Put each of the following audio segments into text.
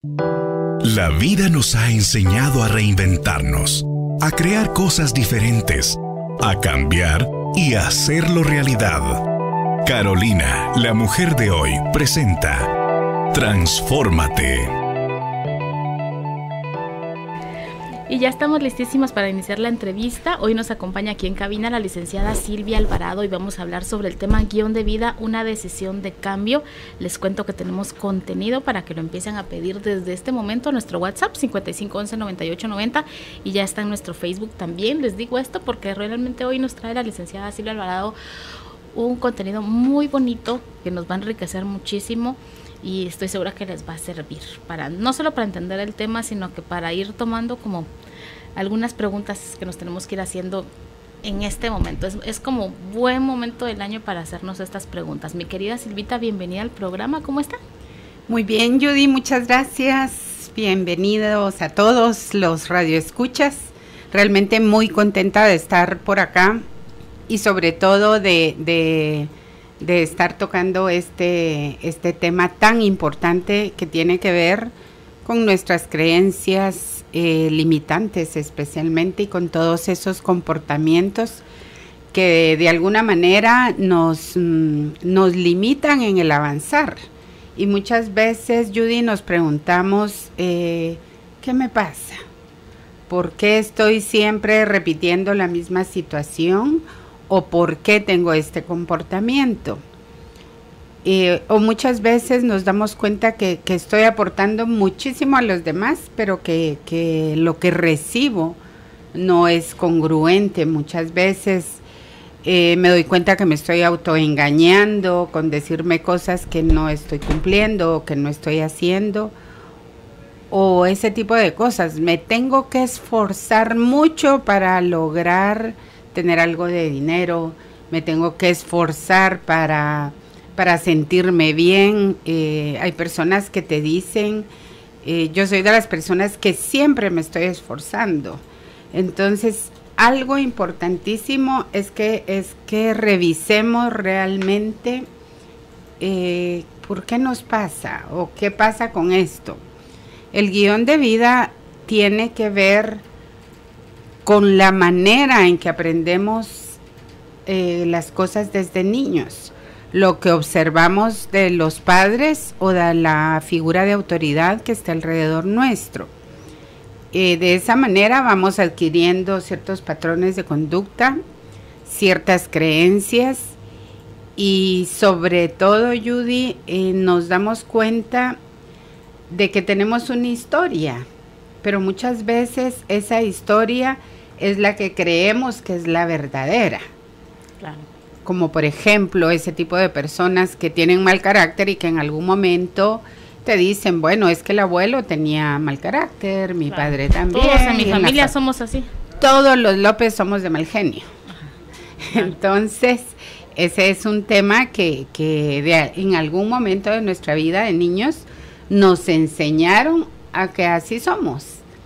La vida nos ha enseñado a reinventarnos, a crear cosas diferentes, a cambiar y a hacerlo realidad. Carolina, la mujer de hoy, presenta Transfórmate. Y ya estamos listísimos para iniciar la entrevista. Hoy nos acompaña aquí en cabina la licenciada Silvia Alvarado y vamos a hablar sobre el tema guión de vida, una decisión de cambio. Les cuento que tenemos contenido para que lo empiecen a pedir desde este momento a nuestro WhatsApp 5511-9890 y ya está en nuestro Facebook también. Les digo esto porque realmente hoy nos trae la licenciada Silvia Alvarado un contenido muy bonito que nos va a enriquecer muchísimo. Y estoy segura que les va a servir para no solo para entender el tema, sino que para ir tomando como algunas preguntas que nos tenemos que ir haciendo en este momento. Es como buen momento del año para hacernos estas preguntas. Mi querida Silvita, bienvenida al programa. ¿Cómo está? Muy bien, Judy, muchas gracias. Bienvenidos a todos los radioescuchas. Realmente muy contenta de estar por acá y sobre todo de estar tocando este tema tan importante que tiene que ver con nuestras creencias limitantes especialmente y con todos esos comportamientos que de alguna manera nos limitan en el avanzar. Y muchas veces, Judy, nos preguntamos, ¿qué me pasa? ¿Por qué estoy siempre repitiendo la misma situación? ¿O por qué tengo este comportamiento? O muchas veces nos damos cuenta que estoy aportando muchísimo a los demás, pero que lo que recibo no es congruente. Muchas veces me doy cuenta que me estoy autoengañando con decirme cosas que no estoy cumpliendo o que no estoy haciendo, o ese tipo de cosas. Me tengo que esforzar mucho para lograr tener algo de dinero, me tengo que esforzar para sentirme bien. Hay personas que te dicen, yo soy de las personas que siempre me estoy esforzando. Entonces, algo importantísimo es que revisemos realmente por qué nos pasa o qué pasa con esto. El guión de vida tiene que ver con la manera en que aprendemos las cosas desde niños, lo que observamos de los padres o de la figura de autoridad que está alrededor nuestro. De esa manera vamos adquiriendo ciertos patrones de conducta, ciertas creencias y sobre todo, Judy, nos damos cuenta de que tenemos una historia, pero muchas veces esa historia es la que creemos que es la verdadera. Claro. Como por ejemplo, ese tipo de personas que tienen mal carácter y que en algún momento te dicen, bueno, es que el abuelo tenía mal carácter, mi padre también. Todos en mi familia somos así. Todos los López somos de mal genio. Entonces, ese es un tema que en algún momento de nuestra vida de niños nos enseñaron a que así somos.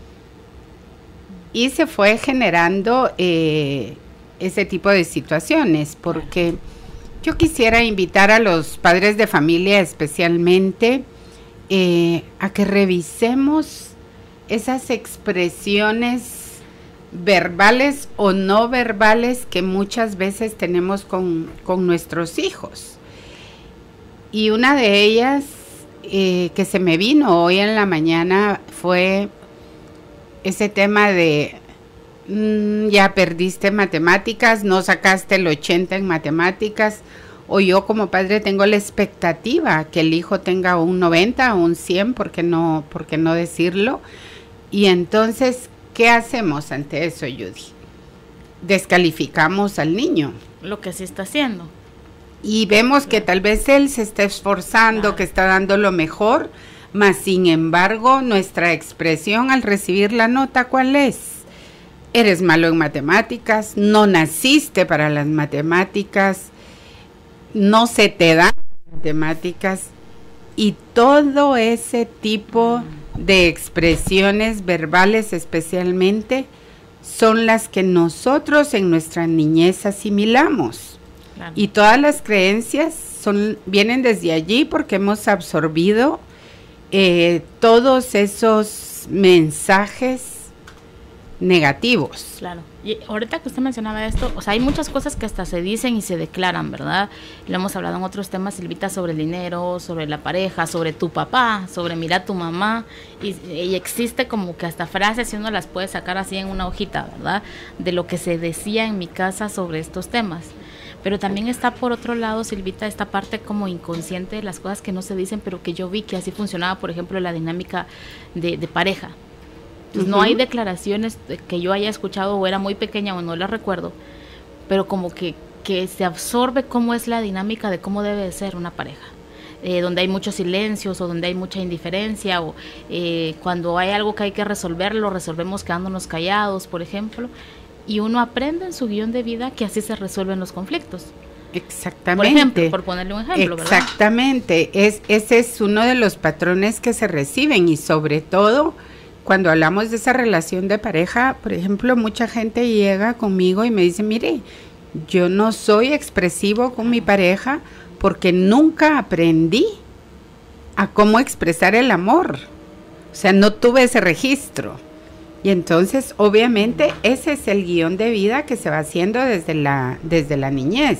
Y se fue generando ese tipo de situaciones, porque yo quisiera invitar a los padres de familia especialmente a que revisemos esas expresiones verbales o no verbales que muchas veces tenemos con nuestros hijos. Y una de ellas que se me vino hoy en la mañana fue ese tema de ya perdiste matemáticas, no sacaste el 80 en matemáticas, o yo como padre tengo la expectativa que el hijo tenga un 90 o un 100, ¿por qué no decirlo? Y entonces, ¿qué hacemos ante eso, Judy? Descalificamos al niño. Lo que sí está haciendo. Y vemos que tal vez él se está esforzando, que está dando lo mejor, mas sin embargo nuestra expresión al recibir la nota, ¿cuál es? Eres malo en matemáticas, no naciste para las matemáticas, no se te dan matemáticas, y todo ese tipo de expresiones verbales especialmente son las que nosotros en nuestra niñez asimilamos. Claro. Y todas las creencias vienen desde allí porque hemos absorbido todos esos mensajes negativos. Claro, y ahorita que usted mencionaba esto, o sea, hay muchas cosas que hasta se dicen y se declaran, ¿verdad? Lo hemos hablado en otros temas, Silvita, sobre el dinero, sobre la pareja, sobre tu papá, sobre mira a tu mamá, y existe como que hasta frases y uno las puede sacar así en una hojita, ¿verdad? De lo que se decía en mi casa sobre estos temas. Pero también está por otro lado, Silvita, esta parte como inconsciente de las cosas que no se dicen, pero que yo vi que así funcionaba, por ejemplo, la dinámica de pareja. Entonces, no hay declaraciones que yo haya escuchado o era muy pequeña o no las recuerdo, pero como que se absorbe cómo es la dinámica de cómo debe de ser una pareja. Donde hay muchos silencios o donde hay mucha indiferencia o cuando hay algo que hay que resolver, lo resolvemos quedándonos callados, por ejemplo, y uno aprende en su guión de vida que así se resuelven los conflictos. Exactamente. Por ejemplo, por ponerle un ejemplo, ¿verdad? Exactamente, ese es uno de los patrones que se reciben y sobre todo cuando hablamos de esa relación de pareja, por ejemplo, mucha gente llega conmigo y me dice, mire, yo no soy expresivo con mi pareja porque nunca aprendí a cómo expresar el amor. O sea, no tuve ese registro. Y entonces, obviamente, ese es el guión de vida que se va haciendo desde la niñez.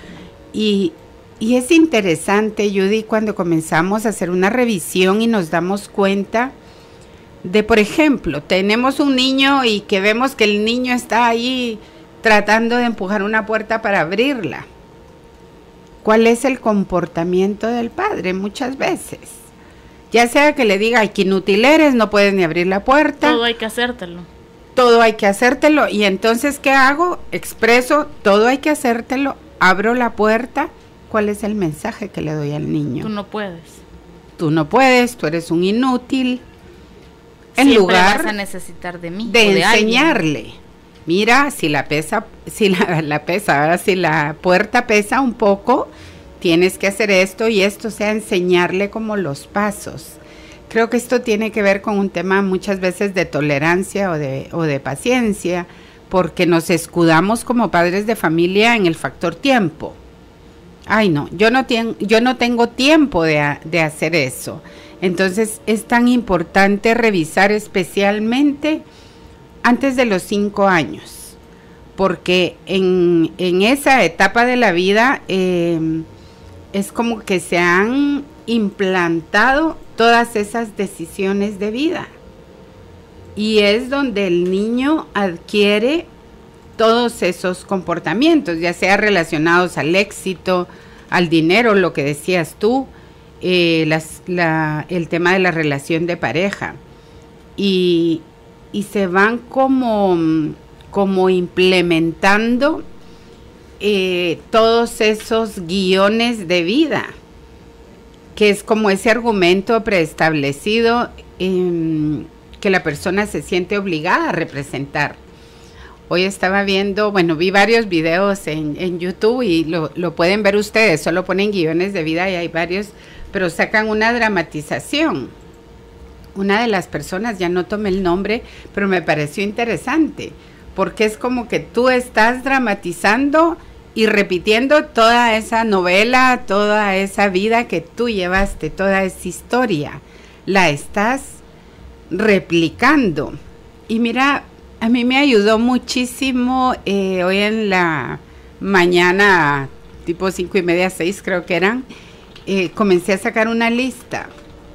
Y es interesante, Judy, cuando comenzamos a hacer una revisión y nos damos cuenta de, por ejemplo, tenemos un niño y que vemos que el niño está ahí tratando de empujar una puerta para abrirla. ¿Cuál es el comportamiento del padre? Muchas veces, ya sea que le diga, ay, qué inútil eres, no puedes ni abrir la puerta. Todo hay que hacértelo. Todo hay que hacértelo. Y entonces, ¿qué hago? Expreso, todo hay que hacértelo, abro la puerta. ¿Cuál es el mensaje que le doy al niño? Tú no puedes. Tú no puedes, tú eres un inútil. En Siempre lugar vas a necesitar de mí, de enseñarle, alguien. Mira, si la puerta pesa un poco, tienes que hacer esto y esto, o sea, enseñarle como los pasos. Creo que esto tiene que ver con un tema muchas veces de tolerancia o de paciencia, porque nos escudamos como padres de familia en el factor tiempo. Ay, no, yo no tengo tiempo de hacer eso. Entonces es tan importante revisar especialmente antes de los 5 años, porque en esa etapa de la vida es como que se han implantado todas esas decisiones de vida y es donde el niño adquiere todos esos comportamientos, ya sea relacionados al éxito, al dinero, lo que decías tú, el tema de la relación de pareja y se van como implementando todos esos guiones de vida, que es como ese argumento preestablecido que la persona se siente obligada a representar. Hoy estaba viendo, vi varios videos en YouTube y lo pueden ver ustedes, solo ponen guiones de vida y hay varios, pero sacan una dramatización. Una de las personas, ya no tomé el nombre, pero me pareció interesante, porque es como que tú estás dramatizando y repitiendo toda esa novela, toda esa vida que tú llevaste, toda esa historia, la estás replicando. Y mira, a mí me ayudó muchísimo hoy en la mañana, tipo 5:30, 6 creo que eran, comencé a sacar una lista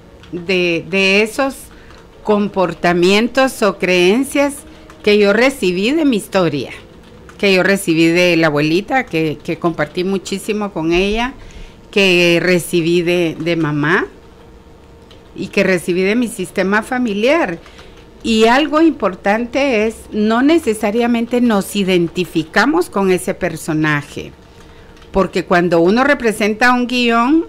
de esos comportamientos o creencias que yo recibí de mi historia, que yo recibí de la abuelita, que compartí muchísimo con ella, que recibí de mamá y que recibí de mi sistema familiar. Y algo importante es, no necesariamente nos identificamos con ese personaje, porque cuando uno representa un guión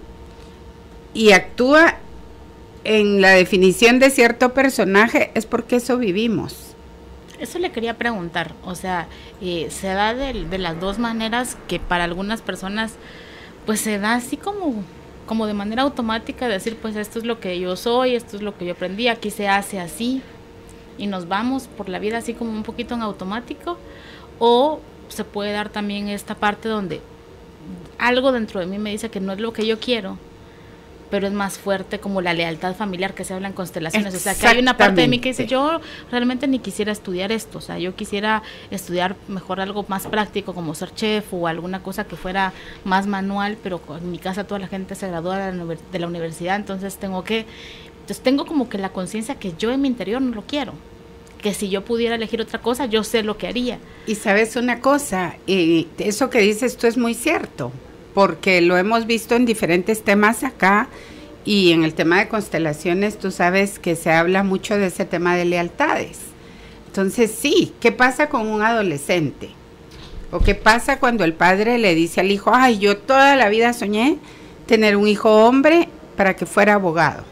y actúa en la definición de cierto personaje, es porque eso vivimos. Eso le quería preguntar, o sea, se da de las dos maneras, que para algunas personas pues se da así como de manera automática, decir pues esto es lo que yo soy, esto es lo que yo aprendí, aquí se hace así, y nos vamos por la vida así como un poquito en automático, o se puede dar también esta parte donde algo dentro de mí me dice que no es lo que yo quiero, pero es más fuerte como la lealtad familiar que se habla en constelaciones. O sea, que hay una parte de mí que dice, yo realmente ni quisiera estudiar esto, o sea, yo quisiera estudiar mejor algo más práctico como ser chef o alguna cosa que fuera más manual, pero en mi casa toda la gente se gradúa de la universidad, entonces tengo como que la conciencia que yo en mi interior no lo quiero, que si yo pudiera elegir otra cosa, yo sé lo que haría. Y sabes una cosa, eso que dices tú es muy cierto, porque lo hemos visto en diferentes temas acá, y en el tema de constelaciones tú sabes que se habla mucho de ese tema de lealtades. Entonces sí, ¿qué pasa con un adolescente? ¿O qué pasa cuando el padre le dice al hijo, ay, yo toda la vida soñé tener un hijo hombre para que fuera abogado?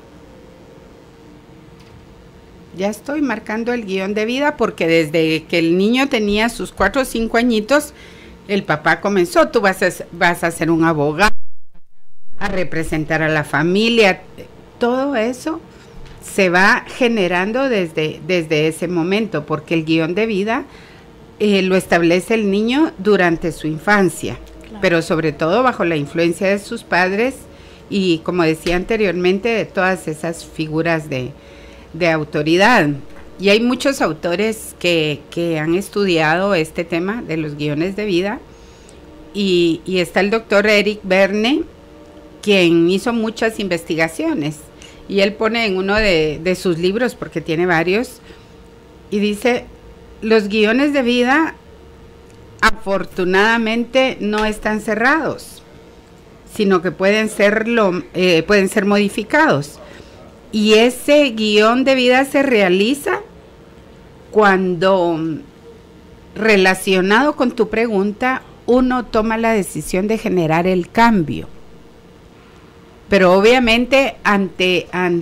Ya estoy marcando el guión de vida, porque desde que el niño tenía sus 4 o 5 añitos, el papá comenzó, tú vas a ser un abogado, a representar a la familia. Todo eso se va generando desde ese momento, porque el guión de vida lo establece el niño durante su infancia, claro, pero sobre todo bajo la influencia de sus padres y, como decía anteriormente, de todas esas figuras de autoridad. Y hay muchos autores que han estudiado este tema de los guiones de vida, y está el doctor Eric Berne, quien hizo muchas investigaciones, y él pone en uno de sus libros, porque tiene varios, y dice, los guiones de vida afortunadamente no están cerrados, sino que pueden ser modificados. Y ese guión de vida se realiza cuando, relacionado con tu pregunta, uno toma la decisión de generar el cambio. Pero obviamente ante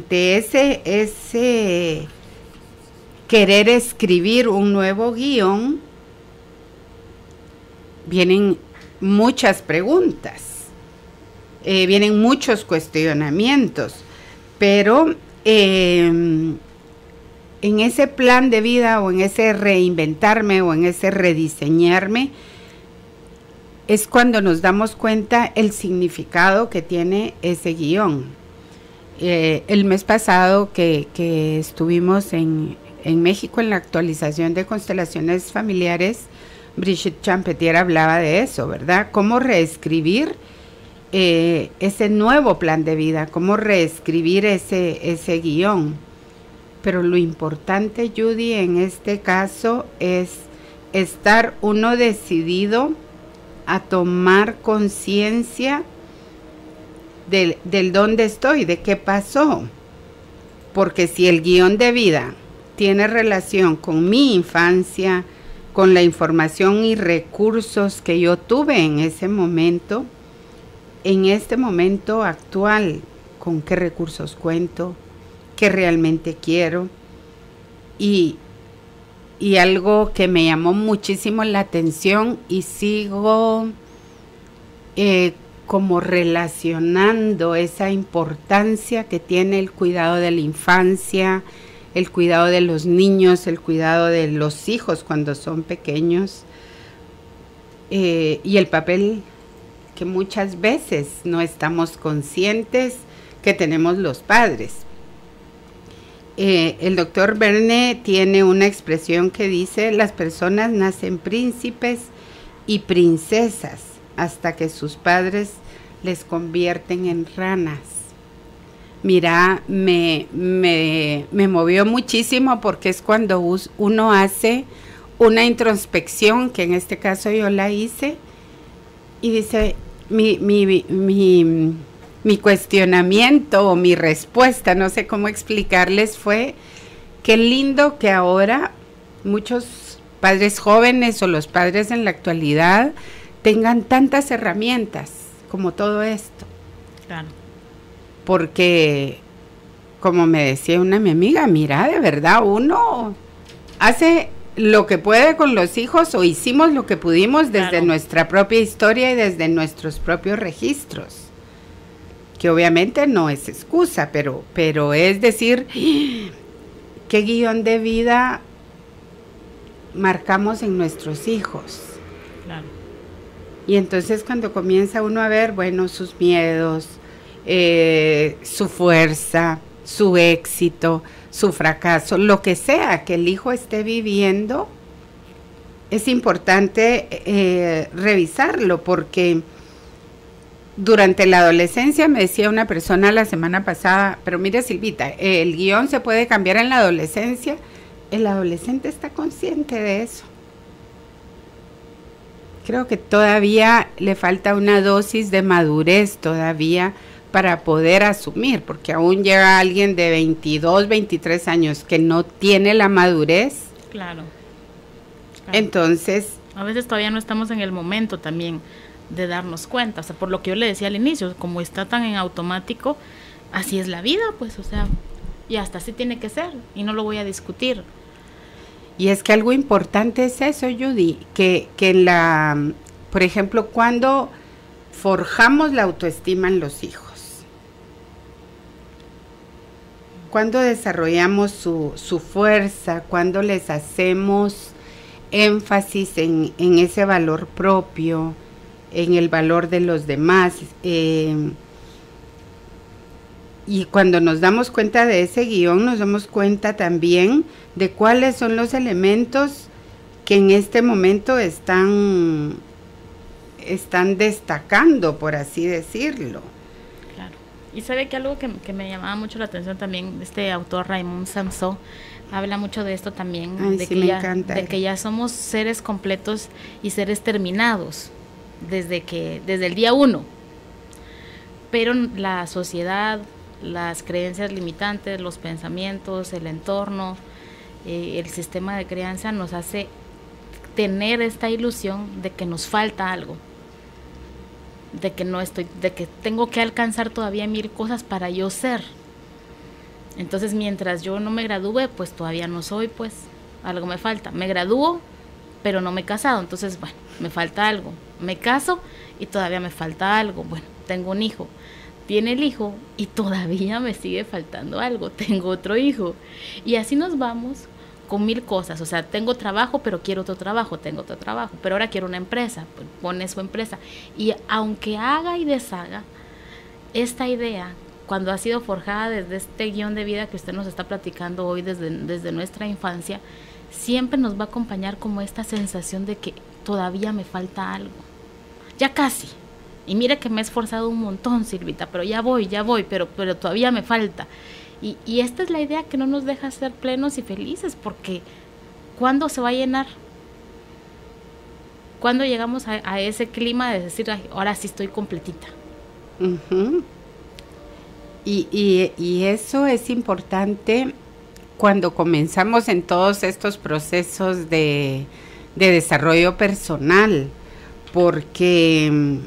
ese querer escribir un nuevo guión, vienen muchas preguntas, vienen muchos cuestionamientos. Pero en ese plan de vida, o en ese reinventarme, o en ese rediseñarme, es cuando nos damos cuenta el significado que tiene ese guión. El mes pasado que estuvimos en México en la actualización de constelaciones familiares, Brigitte Champetier hablaba de eso, ¿verdad? Cómo reescribir ese nuevo plan de vida, cómo reescribir ese guión. Pero lo importante, Judy, en este caso es estar uno decidido a tomar conciencia del dónde estoy, de qué pasó. Porque si el guión de vida tiene relación con mi infancia, con la información y recursos que yo tuve en ese momento, en este momento actual, con qué recursos cuento, qué realmente quiero. Y algo que me llamó muchísimo la atención, y sigo como relacionando esa importancia que tiene el cuidado de la infancia, el cuidado de los niños, el cuidado de los hijos cuando son pequeños, y el papel que muchas veces no estamos conscientes que tenemos los padres. El doctor Berne tiene una expresión que dice, las personas nacen príncipes y princesas hasta que sus padres les convierten en ranas. Mira, me movió muchísimo, porque es cuando uno hace una introspección, que en este caso yo la hice, y dice, mi cuestionamiento o mi respuesta, no sé cómo explicarles, fue qué lindo que ahora muchos padres jóvenes o los padres en la actualidad tengan tantas herramientas como todo esto. Claro. Porque, como me decía mi amiga, mira, de verdad uno hace lo que puede con los hijos, o hicimos lo que pudimos desde claro, nuestra propia historia y desde nuestros propios registros, que obviamente no es excusa, pero es decir, qué guión de vida marcamos en nuestros hijos. Claro. Y entonces cuando comienza uno a ver, bueno, sus miedos, su fuerza, su éxito, su fracaso, lo que sea que el hijo esté viviendo, es importante revisarlo, porque durante la adolescencia me decía una persona la semana pasada, pero mire Silvita, el guión se puede cambiar en la adolescencia. El adolescente está consciente de eso. Creo que todavía le falta una dosis de madurez todavía para poder asumir, porque aún llega alguien de 22, 23 años que no tiene la madurez. Claro. Entonces, a veces todavía no estamos en el momento también de darnos cuenta, o sea, por lo que yo le decía al inicio, como está tan en automático, así es la vida, pues, o sea, y hasta así tiene que ser, y no lo voy a discutir. Y es que algo importante es eso, Judy, que por ejemplo, cuando forjamos la autoestima en los hijos, cuando desarrollamos su fuerza, cuando les hacemos énfasis en ese valor propio, en el valor de los demás, y cuando nos damos cuenta de ese guión, nos damos cuenta también de cuáles son los elementos que en este momento están destacando, por así decirlo. Claro. Y sabe que algo que me llamaba mucho la atención también, este autor Raymond Samson habla mucho de esto también, Ay, de, sí, de que ya somos seres completos y seres terminados desde el día 1. Pero la sociedad, las creencias limitantes, los pensamientos, el entorno, el sistema de crianza nos hace tener esta ilusión de que nos falta algo, de que tengo que alcanzar todavía 1000 cosas para yo ser. Entonces, mientras yo no me gradúe, pues todavía no soy, pues algo me falta. Me gradúo, pero no me he casado, entonces, bueno, me falta algo. Me caso y todavía me falta algo. Bueno, tengo un hijo. Tiene el hijo y todavía me sigue faltando algo. Tengo otro hijo. Y así nos vamos con 1000 cosas. O sea, tengo trabajo, pero quiero otro trabajo. Tengo otro trabajo, pero ahora quiero una empresa. Pues pone su empresa. Y aunque haga y deshaga, esta idea, cuando ha sido forjada desde este guión de vida que usted nos está platicando hoy desde nuestra infancia, siempre nos va a acompañar como esta sensación de que todavía me falta algo. Ya casi. Y mire que me he esforzado un montón, Silvita, pero ya voy, pero todavía me falta. Y esta es la idea que no nos deja ser plenos y felices, porque ¿cuándo se va a llenar? ¿Cuándo llegamos a ese clima de decir, ay, ahora sí estoy completita? Uh-huh. Y eso es importante cuando comenzamos en todos estos procesos de desarrollo personal, porque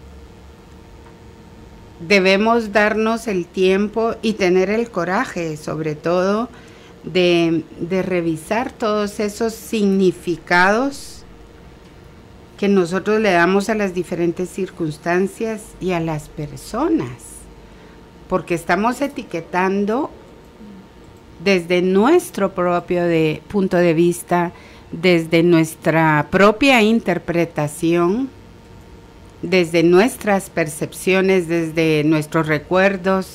debemos darnos el tiempo y tener el coraje, sobre todo, de revisar todos esos significados que nosotros le damos a las diferentes circunstancias y a las personas, porque estamos etiquetando desde nuestro propio punto de vista, desde nuestra propia interpretación, desde nuestras percepciones, desde nuestros recuerdos,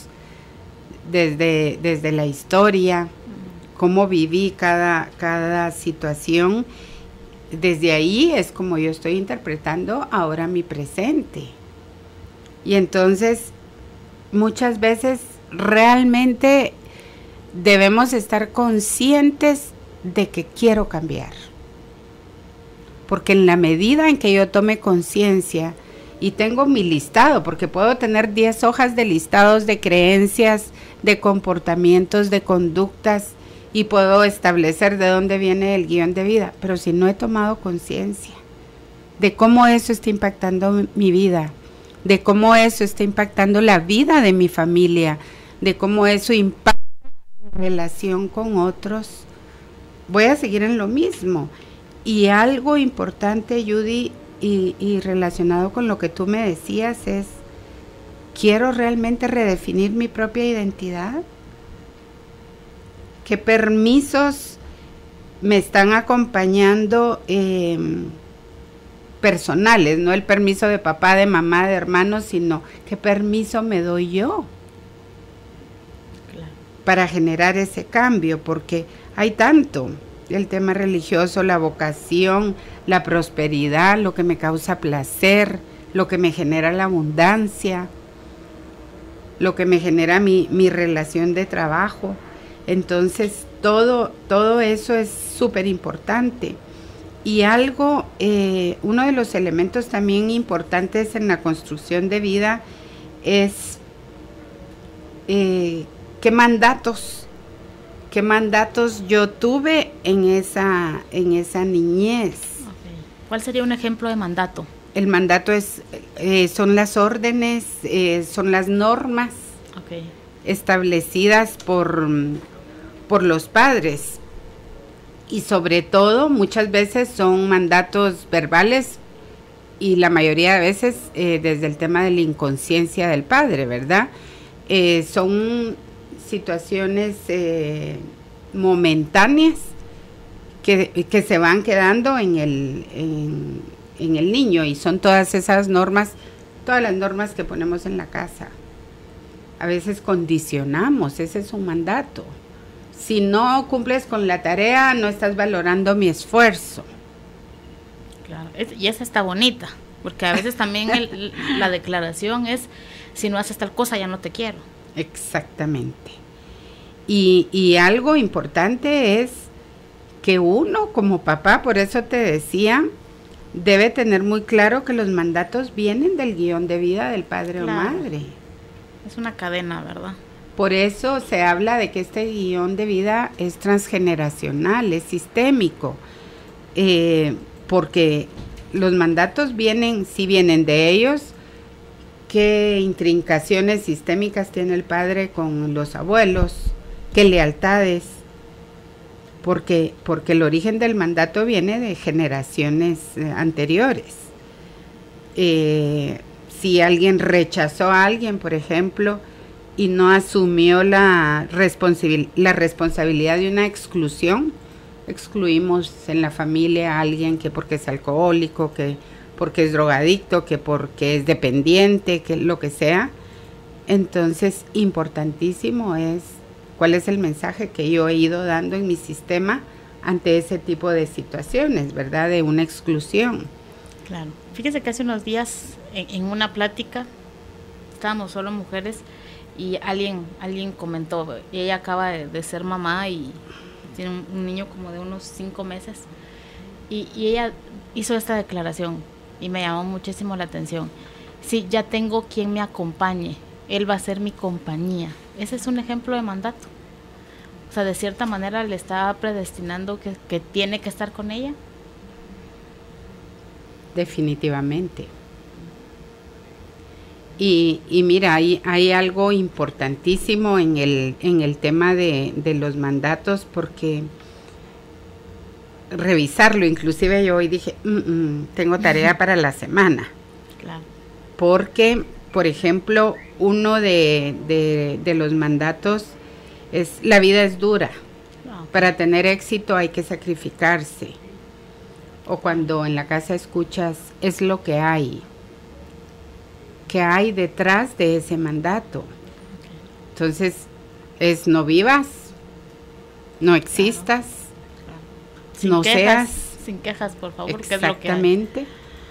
desde la historia, cómo viví cada situación. Desde ahí es como yo estoy interpretando ahora mi presente. Y entonces, muchas veces realmente debemos estar conscientes de que quiero cambiar. Porque en la medida en que yo tome conciencia y tengo mi listado, porque puedo tener 10 hojas de listados de creencias, de comportamientos, de conductas, y puedo establecer de dónde viene el guión de vida, pero si no he tomado conciencia de cómo eso está impactando mi vida, de cómo eso está impactando la vida de mi familia, de cómo eso impacta mi relación con otros, voy a seguir en lo mismo. Y algo importante, Judy, y relacionado con lo que tú me decías es, ¿quiero realmente redefinir mi propia identidad? ¿Qué permisos me están acompañando personales, no el permiso de papá, de mamá, de hermanos, sino qué permiso me doy yo para generar ese cambio, porque hay tanto, el tema religioso, la vocación, la prosperidad, lo que me causa placer, lo que me genera la abundancia, lo que me genera mi relación de trabajo. Entonces todo eso es súper importante. Y algo, uno de los elementos también importantes en la construcción de vida es qué mandatos yo tuve en esa niñez. Okay. ¿Cuál sería un ejemplo de mandato? El mandato son las órdenes, son las normas establecidas por los padres. Y sobre todo, muchas veces son mandatos verbales y la mayoría de veces desde el tema de la inconsciencia del padre, ¿verdad? Son situaciones momentáneas que se van quedando en el niño, y son todas esas normas, todas las normas que ponemos en la casa. A veces condicionamos, ese es un mandato. Si no cumples con la tarea, no estás valorando mi esfuerzo. Claro, y esa está bonita, porque a veces también la declaración es, si no haces tal cosa, ya no te quiero. Exactamente. Y algo importante es que uno como papá, por eso te decía, debe tener muy claro que los mandatos vienen del guión de vida del padre o madre. Es una cadena, ¿verdad? Por eso se habla de que este guión de vida es transgeneracional, es sistémico, porque los mandatos vienen de ellos. ¿Qué intrincaciones sistémicas tiene el padre con los abuelos? ¿Qué lealtades? Porque el origen del mandato viene de generaciones anteriores. Si alguien rechazó a alguien, por ejemplo, y no asumió la responsabilidad de una exclusión, excluimos en la familia a alguien que porque es alcohólico, que porque es drogadicto, que porque es dependiente, que lo que sea. Entonces, importantísimo es cuál es el mensaje que yo he ido dando en mi sistema ante ese tipo de situaciones, ¿verdad? De una exclusión. Claro. Fíjese que hace unos días en una plática, estábamos solo mujeres, y alguien comentó, y ella acaba de ser mamá y tiene un niño como de unos 5 meses, y ella hizo esta declaración y me llamó muchísimo la atención. Sí, ya tengo quien me acompañe, él va a ser mi compañía. Ese es un ejemplo de mandato. O sea, de cierta manera le está predestinando que tiene que estar con ella. Definitivamente. Y mira, hay algo importantísimo en el tema de los mandatos, porque revisarlo, inclusive yo hoy dije, tengo tarea para la semana. Claro. Porque, por ejemplo, uno de los mandatos es, la vida es dura. Para tener éxito hay que sacrificarse. O cuando en la casa escuchas, es lo que hay. ¿Qué hay detrás de ese mandato? Entonces, es no vivas, no existas, claro. no seas. Sin quejas, por favor. Exactamente.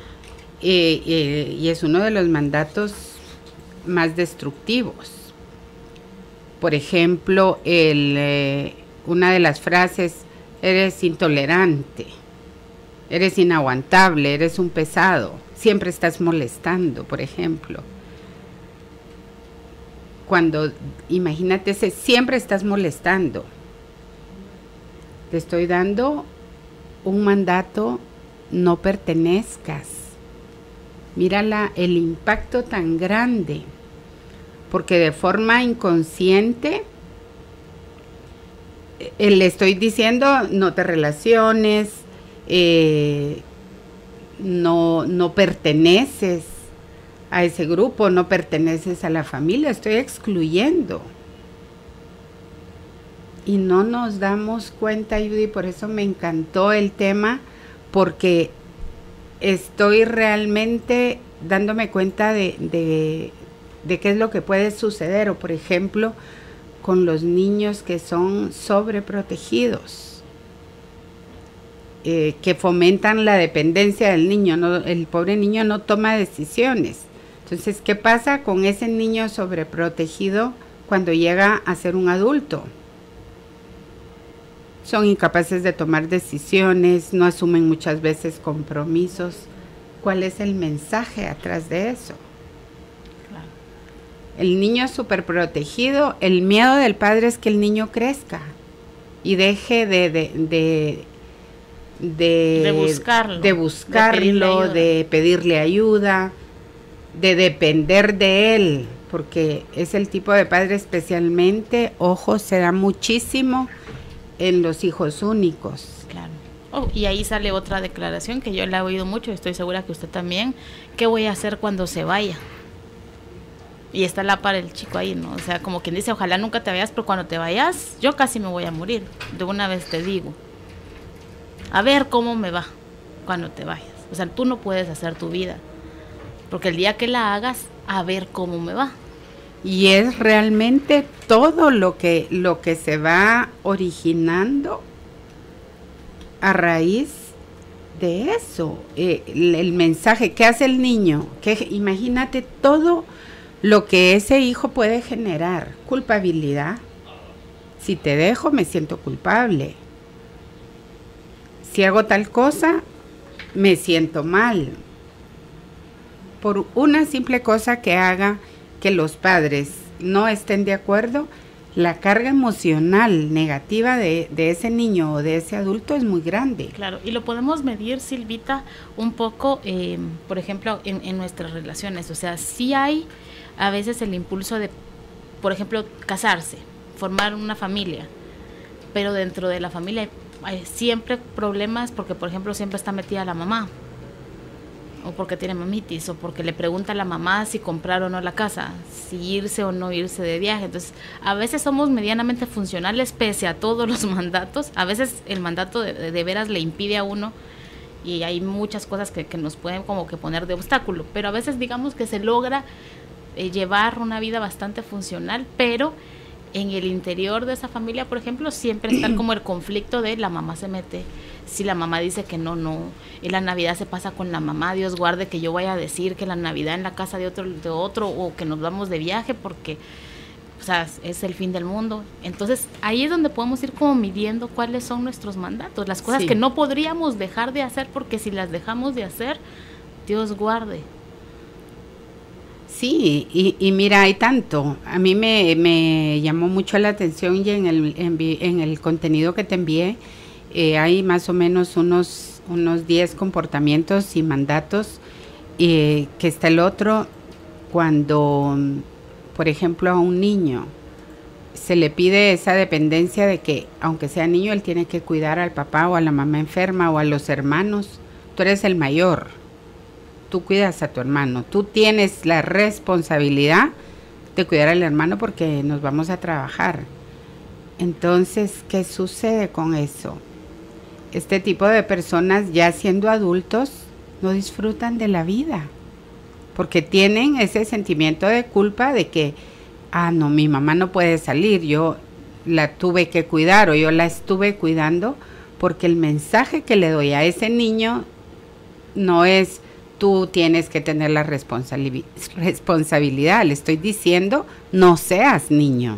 Y es uno de los mandatos más destructivos. Por ejemplo, una de las frases, eres intolerante, eres inaguantable, eres un pesado. Siempre estás molestando, por ejemplo. Cuando, imagínate, siempre estás molestando. Te estoy dando un mandato, no pertenezcas. Mira el impacto tan grande. Porque de forma inconsciente, le estoy diciendo, no te relaciones, no perteneces a ese grupo, no perteneces a la familia, estoy excluyendo. Y no nos damos cuenta, Judy, por eso me encantó el tema, porque estoy realmente dándome cuenta de qué es lo que puede suceder, o por ejemplo, con los niños que son sobreprotegidos, que fomentan la dependencia del niño, ¿no? El pobre niño no toma decisiones. Entonces, ¿qué pasa con ese niño sobreprotegido cuando llega a ser un adulto? Son incapaces de tomar decisiones, no asumen muchas veces compromisos. ¿Cuál es el mensaje atrás de eso? Claro. El niño superprotegido, el miedo del padre es que el niño crezca y deje de buscarlo, de pedirle ayuda, de depender de él, porque es el tipo de padre, especialmente, ojo, se da muchísimo en los hijos únicos. Claro. Oh, y ahí sale otra declaración que yo la he oído mucho, estoy segura que usted también. ¿Qué voy a hacer cuando se vaya? Y está la para el chico ahí, ¿no? O sea, como quien dice, ojalá nunca te vayas, pero cuando te vayas, yo casi me voy a morir. De una vez te digo. A ver cómo me va cuando te vayas. O sea, tú no puedes hacer tu vida, porque el día que la hagas, a ver cómo me va. Y es realmente todo lo que se va originando a raíz de eso. El mensaje que hace el niño, que imagínate todo lo que ese hijo puede generar. Culpabilidad. Si te dejo, me siento culpable. Si hago tal cosa, me siento mal. Por una simple cosa que haga que los padres no estén de acuerdo, la carga emocional negativa de ese niño o de ese adulto es muy grande. Claro, y lo podemos medir, Silvita, un poco, por ejemplo, en nuestras relaciones. O sea, sí hay a veces el impulso de, por ejemplo, casarse, formar una familia, pero dentro de la familia hay siempre problemas porque, por ejemplo, siempre está metida la mamá, o porque tiene mamitis, o porque le pregunta a la mamá si comprar o no la casa, si irse o no irse de viaje. Entonces, a veces somos medianamente funcionales pese a todos los mandatos. A veces el mandato de veras le impide a uno, y hay muchas cosas que nos pueden como que poner de obstáculo, pero a veces digamos que se logra llevar una vida bastante funcional, pero en el interior de esa familia, por ejemplo, siempre está como el conflicto de la mamá se mete. Si la mamá dice que no, en la Navidad se pasa con la mamá, Dios guarde que yo vaya a decir que la Navidad en la casa de otro, o que nos vamos de viaje porque, o sea, es el fin del mundo. Entonces, ahí es donde podemos ir como midiendo cuáles son nuestros mandatos, las cosas que no podríamos dejar de hacer, porque si las dejamos de hacer, Dios guarde. Sí, y mira, hay tanto. A mí me llamó mucho la atención, y en el contenido que te envié, hay más o menos unos 10 comportamientos y mandatos, que está el otro cuando, por ejemplo, a un niño se le pide esa dependencia de que, aunque sea niño, él tiene que cuidar al papá o a la mamá enferma o a los hermanos. Tú eres el mayor, tú cuidas a tu hermano, tú tienes la responsabilidad de cuidar al hermano porque nos vamos a trabajar. Entonces, ¿qué sucede con eso? Este tipo de personas, ya siendo adultos, no disfrutan de la vida, porque tienen ese sentimiento de culpa de que, no, mi mamá no puede salir, yo la tuve que cuidar o yo la estuve cuidando, porque el mensaje que le doy a ese niño no es tú tienes que tener la responsabilidad, le estoy diciendo no seas niño.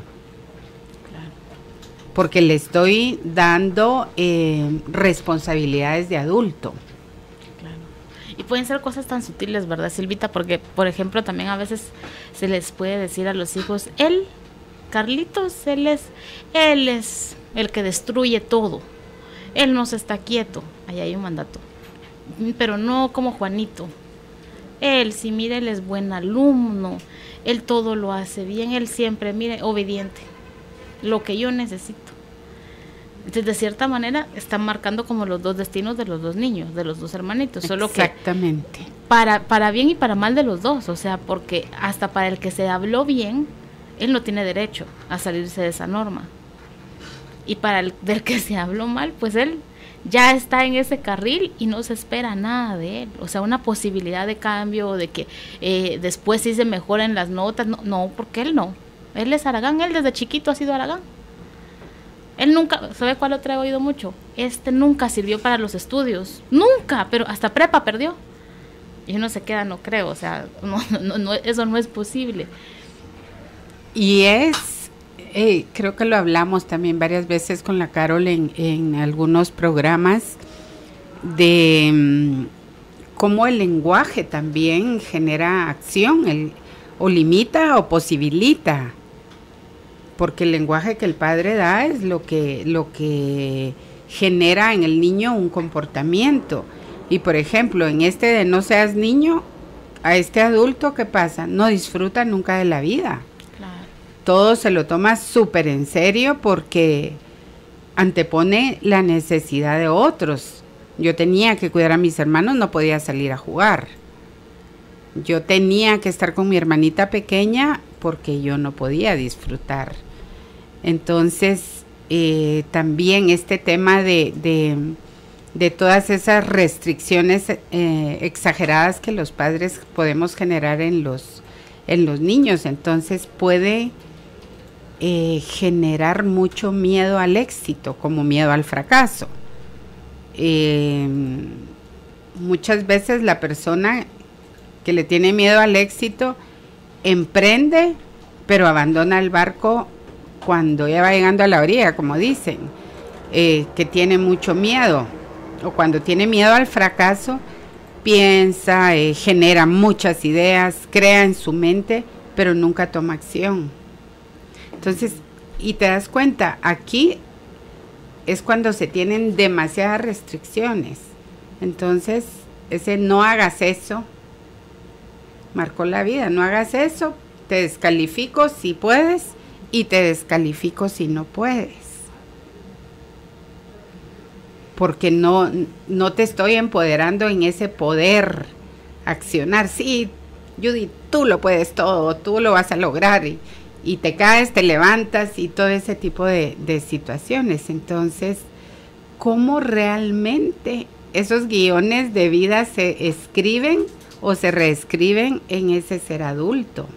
Porque le estoy dando responsabilidades de adulto. Claro. Y pueden ser cosas tan sutiles, ¿verdad, Silvita? Porque, por ejemplo, también a veces se les puede decir a los hijos, Carlitos, él es el que destruye todo. Él no se está quieto. Ahí hay un mandato. Pero no como Juanito. Él, si mire, él es buen alumno. Él todo lo hace bien. Él siempre, mire, obediente. Lo que yo necesito. Entonces, de cierta manera, están marcando como los dos destinos de los dos niños, de los dos hermanitos. Solo exactamente. Que para bien y para mal de los dos. O sea, porque hasta para el que se habló bien, él no tiene derecho a salirse de esa norma. Y para el del que se habló mal, pues él ya está en ese carril y no se espera nada de él, o sea, una posibilidad de cambio, de que después sí se mejoren las notas, no, porque él es Aragán, él desde chiquito ha sido Aragán. Él nunca, ¿sabe cuál otro he oído mucho? Nunca sirvió para los estudios, nunca, pero hasta prepa perdió. Y uno se queda, no creo, o sea, no, eso no es posible. Y creo que lo hablamos también varias veces con la Carol en algunos programas, de cómo el lenguaje también genera acción, o limita o posibilita. Porque el lenguaje que el padre da es lo que genera en el niño un comportamiento. Y por ejemplo, en de no seas niño, a este adulto, ¿qué pasa? No disfruta nunca de la vida. Claro. Todo se lo toma súper en serio porque antepone la necesidad de otros. Yo tenía que cuidar a mis hermanos, no podía salir a jugar. Yo tenía que estar con mi hermanita pequeña porque yo no podía disfrutar. Entonces, también este tema de todas esas restricciones exageradas que los padres podemos generar en los niños, entonces puede generar mucho miedo al éxito, como miedo al fracaso. Muchas veces la persona que le tiene miedo al éxito emprende, pero abandona el barco cuando ya va llegando a la orilla, como dicen, que tiene mucho miedo, o cuando tiene miedo al fracaso, piensa, genera muchas ideas, crea en su mente, pero nunca toma acción. Entonces, y te das cuenta, aquí es cuando se tienen demasiadas restricciones. Entonces, ese no hagas eso marcó la vida. No hagas eso, te descalifico si puedes y te descalifico si no puedes. Porque no te estoy empoderando en ese poder accionar. Sí, Judy, tú lo puedes todo, tú lo vas a lograr, y te caes, te levantas y todo ese tipo de situaciones. Entonces, ¿cómo realmente esos guiones de vida se escriben o se reescriben en ese ser adulto?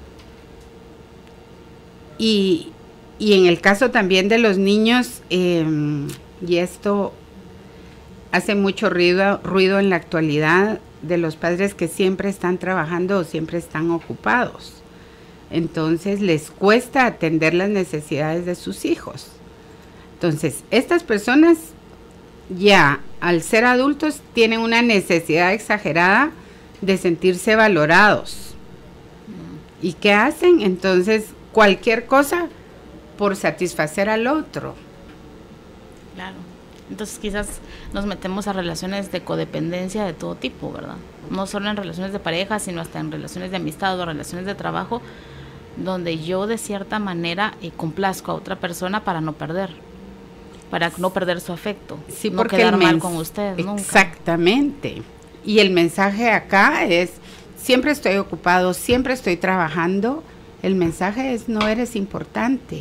Y en el caso también de los niños, y esto hace mucho ruido en la actualidad, de los padres que siempre están trabajando o siempre están ocupados. Entonces les cuesta atender las necesidades de sus hijos. Entonces, estas personas ya al ser adultos tienen una necesidad exagerada de sentirse valorados. ¿Y qué hacen? Entonces, cualquier cosa por satisfacer al otro. Claro. Entonces quizás nos metemos a relaciones de codependencia de todo tipo, ¿verdad? No solo en relaciones de pareja, sino hasta en relaciones de amistad o relaciones de trabajo, donde yo de cierta manera complazco a otra persona para no perder su afecto, sí, no quedar mal con usted nunca. Exactamente. Y el mensaje acá es, siempre estoy ocupado, siempre estoy trabajando. El mensaje es, no eres importante.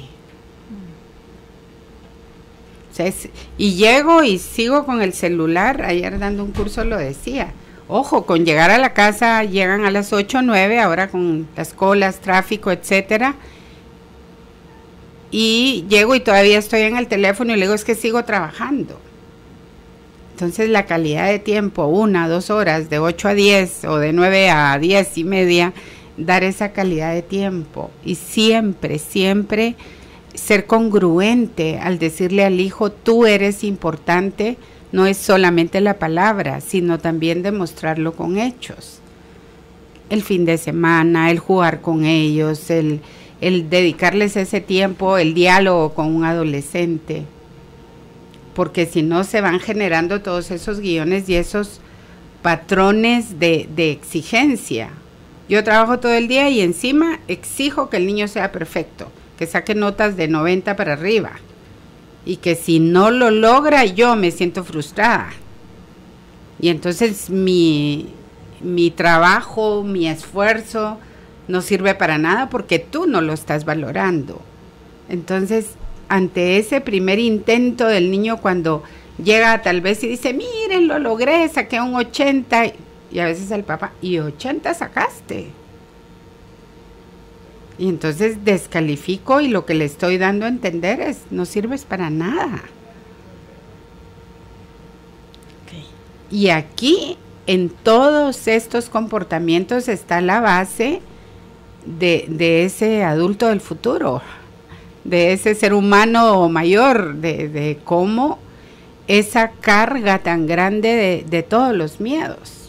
O sea, y llego y sigo con el celular. Ayer dando un curso lo decía. Ojo, con llegar a la casa llegan a las 8 o 9, ahora con las colas, tráfico, etcétera. Y llego y todavía estoy en el teléfono y luego es que sigo trabajando. Entonces la calidad de tiempo, 1, 2 horas, de 8 a 10 o de 9 a 10 y media, dar esa calidad de tiempo. Y siempre ser congruente al decirle al hijo, tú eres importante. No es solamente la palabra, sino también demostrarlo con hechos. El fin de semana, el jugar con ellos, el dedicarles ese tiempo, el diálogo con un adolescente. Porque si no se van generando todos esos guiones y esos patrones de exigencia. Yo trabajo todo el día y encima exijo que el niño sea perfecto, que saque notas de 90 para arriba. Y que si no lo logra, yo me siento frustrada. Y entonces mi trabajo, mi esfuerzo no sirve para nada porque tú no lo estás valorando. Entonces, ante ese primer intento del niño, cuando llega tal vez y dice, miren, lo logré, saqué un 80, y a veces el papá, ¿y 80 sacaste? Y entonces descalifico y lo que le estoy dando a entender es, no sirves para nada. Okay. Y aquí, en todos estos comportamientos está la base de ese adulto del futuro, de ese ser humano mayor, de cómo esa carga tan grande de todos los miedos.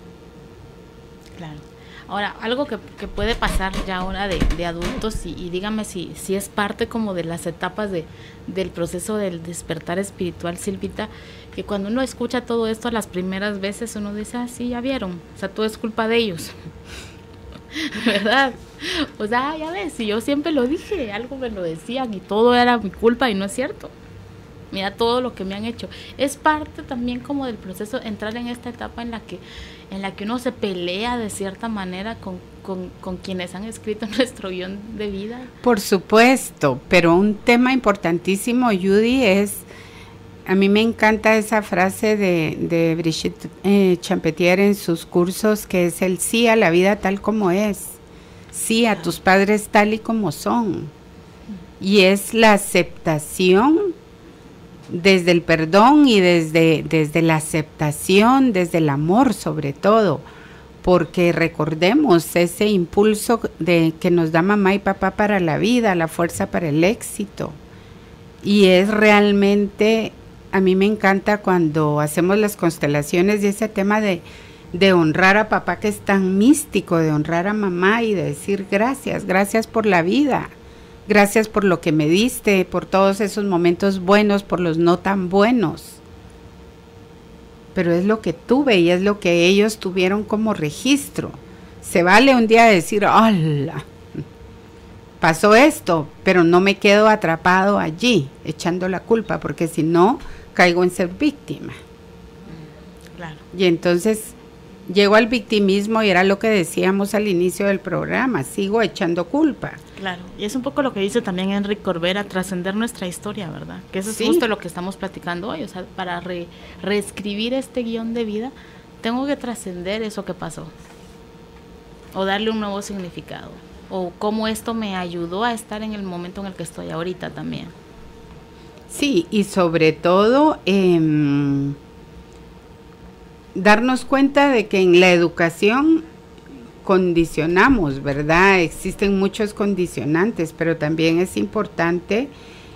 Claro. Ahora, algo que puede pasar ya ahora de adultos, y dígame si es parte como de las etapas del proceso del despertar espiritual, Silvita, que cuando uno escucha todo esto las primeras veces uno dice, sí, ya vieron, o sea, todo es culpa de ellos, ¿verdad? O sea, ya ves, si yo siempre lo dije, algo me lo decían y todo era mi culpa y no es cierto. Mira todo lo que me han hecho. Es parte también como del proceso entrar en esta etapa en la que uno se pelea de cierta manera con quienes han escrito nuestro guión de vida. Por supuesto, pero un tema importantísimo, Judy, es, a mí me encanta esa frase de Brigitte Champetier en sus cursos, que es el sí a la vida tal como es, sí a tus padres tal y como son, y es la aceptación desde el perdón y desde la aceptación, desde el amor sobre todo, porque recordemos ese impulso que nos da mamá y papá para la vida, la fuerza para el éxito, y es realmente, a mí me encanta cuando hacemos las constelaciones y ese tema de honrar a papá, que es tan místico, de honrar a mamá y de decir gracias por la vida. Gracias por lo que me diste, por todos esos momentos buenos, por los no tan buenos. Pero es lo que tuve y es lo que ellos tuvieron como registro. Se vale un día decir, ¡hola! Pasó esto, pero no me quedo atrapado allí, echando la culpa, porque si no, caigo en ser víctima. Claro. Y entonces llego al victimismo y era lo que decíamos al inicio del programa, sigo echando culpa. Claro, y es un poco lo que dice también Enrique Corbera, trascender nuestra historia, ¿verdad? Que eso es justo lo que estamos platicando hoy, o sea, para reescribir este guión de vida, tengo que trascender eso que pasó, o darle un nuevo significado, o cómo esto me ayudó a estar en el momento en el que estoy ahorita también. Sí, y sobre todo darnos cuenta de que en la educación condicionamos, ¿verdad? Existen muchos condicionantes, pero también es importante,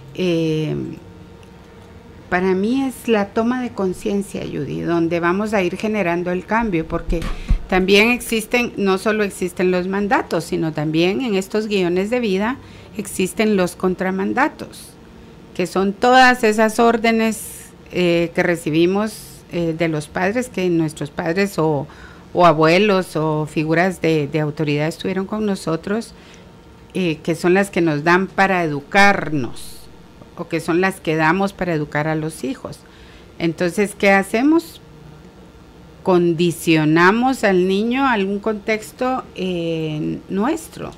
para mí es la toma de conciencia, Judy, donde vamos a ir generando el cambio, porque también existen, no solo existen los mandatos, sino también en estos guiones de vida existen los contramandatos, que son todas esas órdenes que recibimos de los padres, que nuestros padres o abuelos o figuras de autoridad estuvieron con nosotros, que son las que nos dan para educarnos, o que son las que damos para educar a los hijos. Entonces, ¿qué hacemos? Condicionamos al niño a algún contexto nuestro.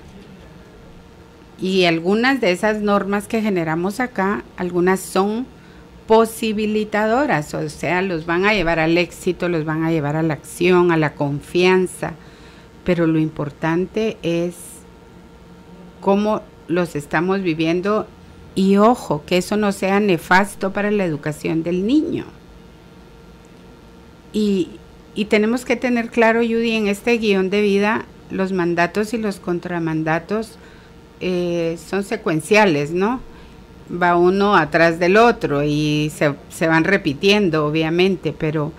Y algunas de esas normas que generamos acá, algunas son posibilitadoras, o sea, los van a llevar al éxito, los van a llevar a la acción, a la confianza, pero lo importante es cómo los estamos viviendo, y ojo, que eso no sea nefasto para la educación del niño. Y tenemos que tener claro, Judy, en este guión de vida, los mandatos y los contramandatos son secuenciales, ¿no? Va uno atrás del otro y se van repitiendo, obviamente, pero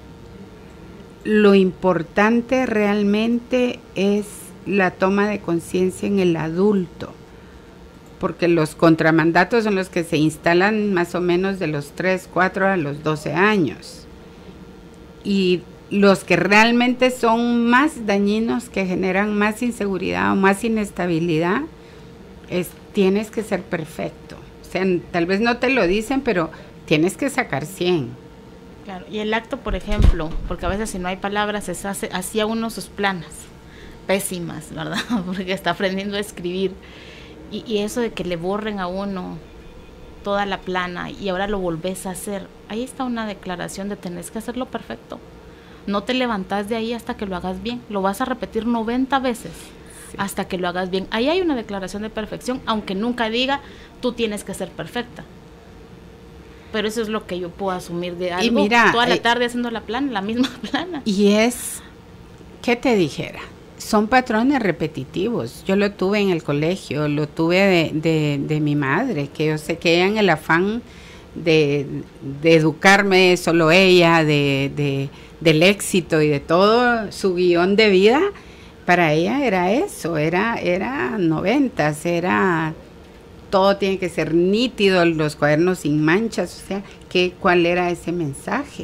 lo importante realmente es la toma de conciencia en el adulto, porque los contramandatos son los que se instalan más o menos de los 3, 4 a los 12 años. Y los que realmente son más dañinos, que generan más inseguridad o más inestabilidad, tienes que ser perfecto. O sea, tal vez no te lo dicen, pero tienes que sacar 100. Claro, y el acto, por ejemplo, porque a veces si no hay palabras, hacía uno sus planas pésimas, ¿verdad? Porque está aprendiendo a escribir. Y eso de que le borren a uno toda la plana y ahora lo volvés a hacer, ahí está una declaración de tenés que hacerlo perfecto. No te levantás de ahí hasta que lo hagas bien, lo vas a repetir 90 veces hasta que lo hagas bien. Ahí hay una declaración de perfección, aunque nunca diga tú tienes que ser perfecta. Pero eso es lo que yo puedo asumir de algo. Y mira, toda la tarde haciendo la plana, la misma plana. Y es, ¿qué te dijera? Son patrones repetitivos. Yo lo tuve en el colegio, lo tuve de mi madre, que yo sé que ella en el afán de educarme, solo ella, del éxito y de todo su guión de vida, para ella era eso, era 90s, era todo tiene que ser nítido, los cuadernos sin manchas, o sea, ¿cuál era ese mensaje?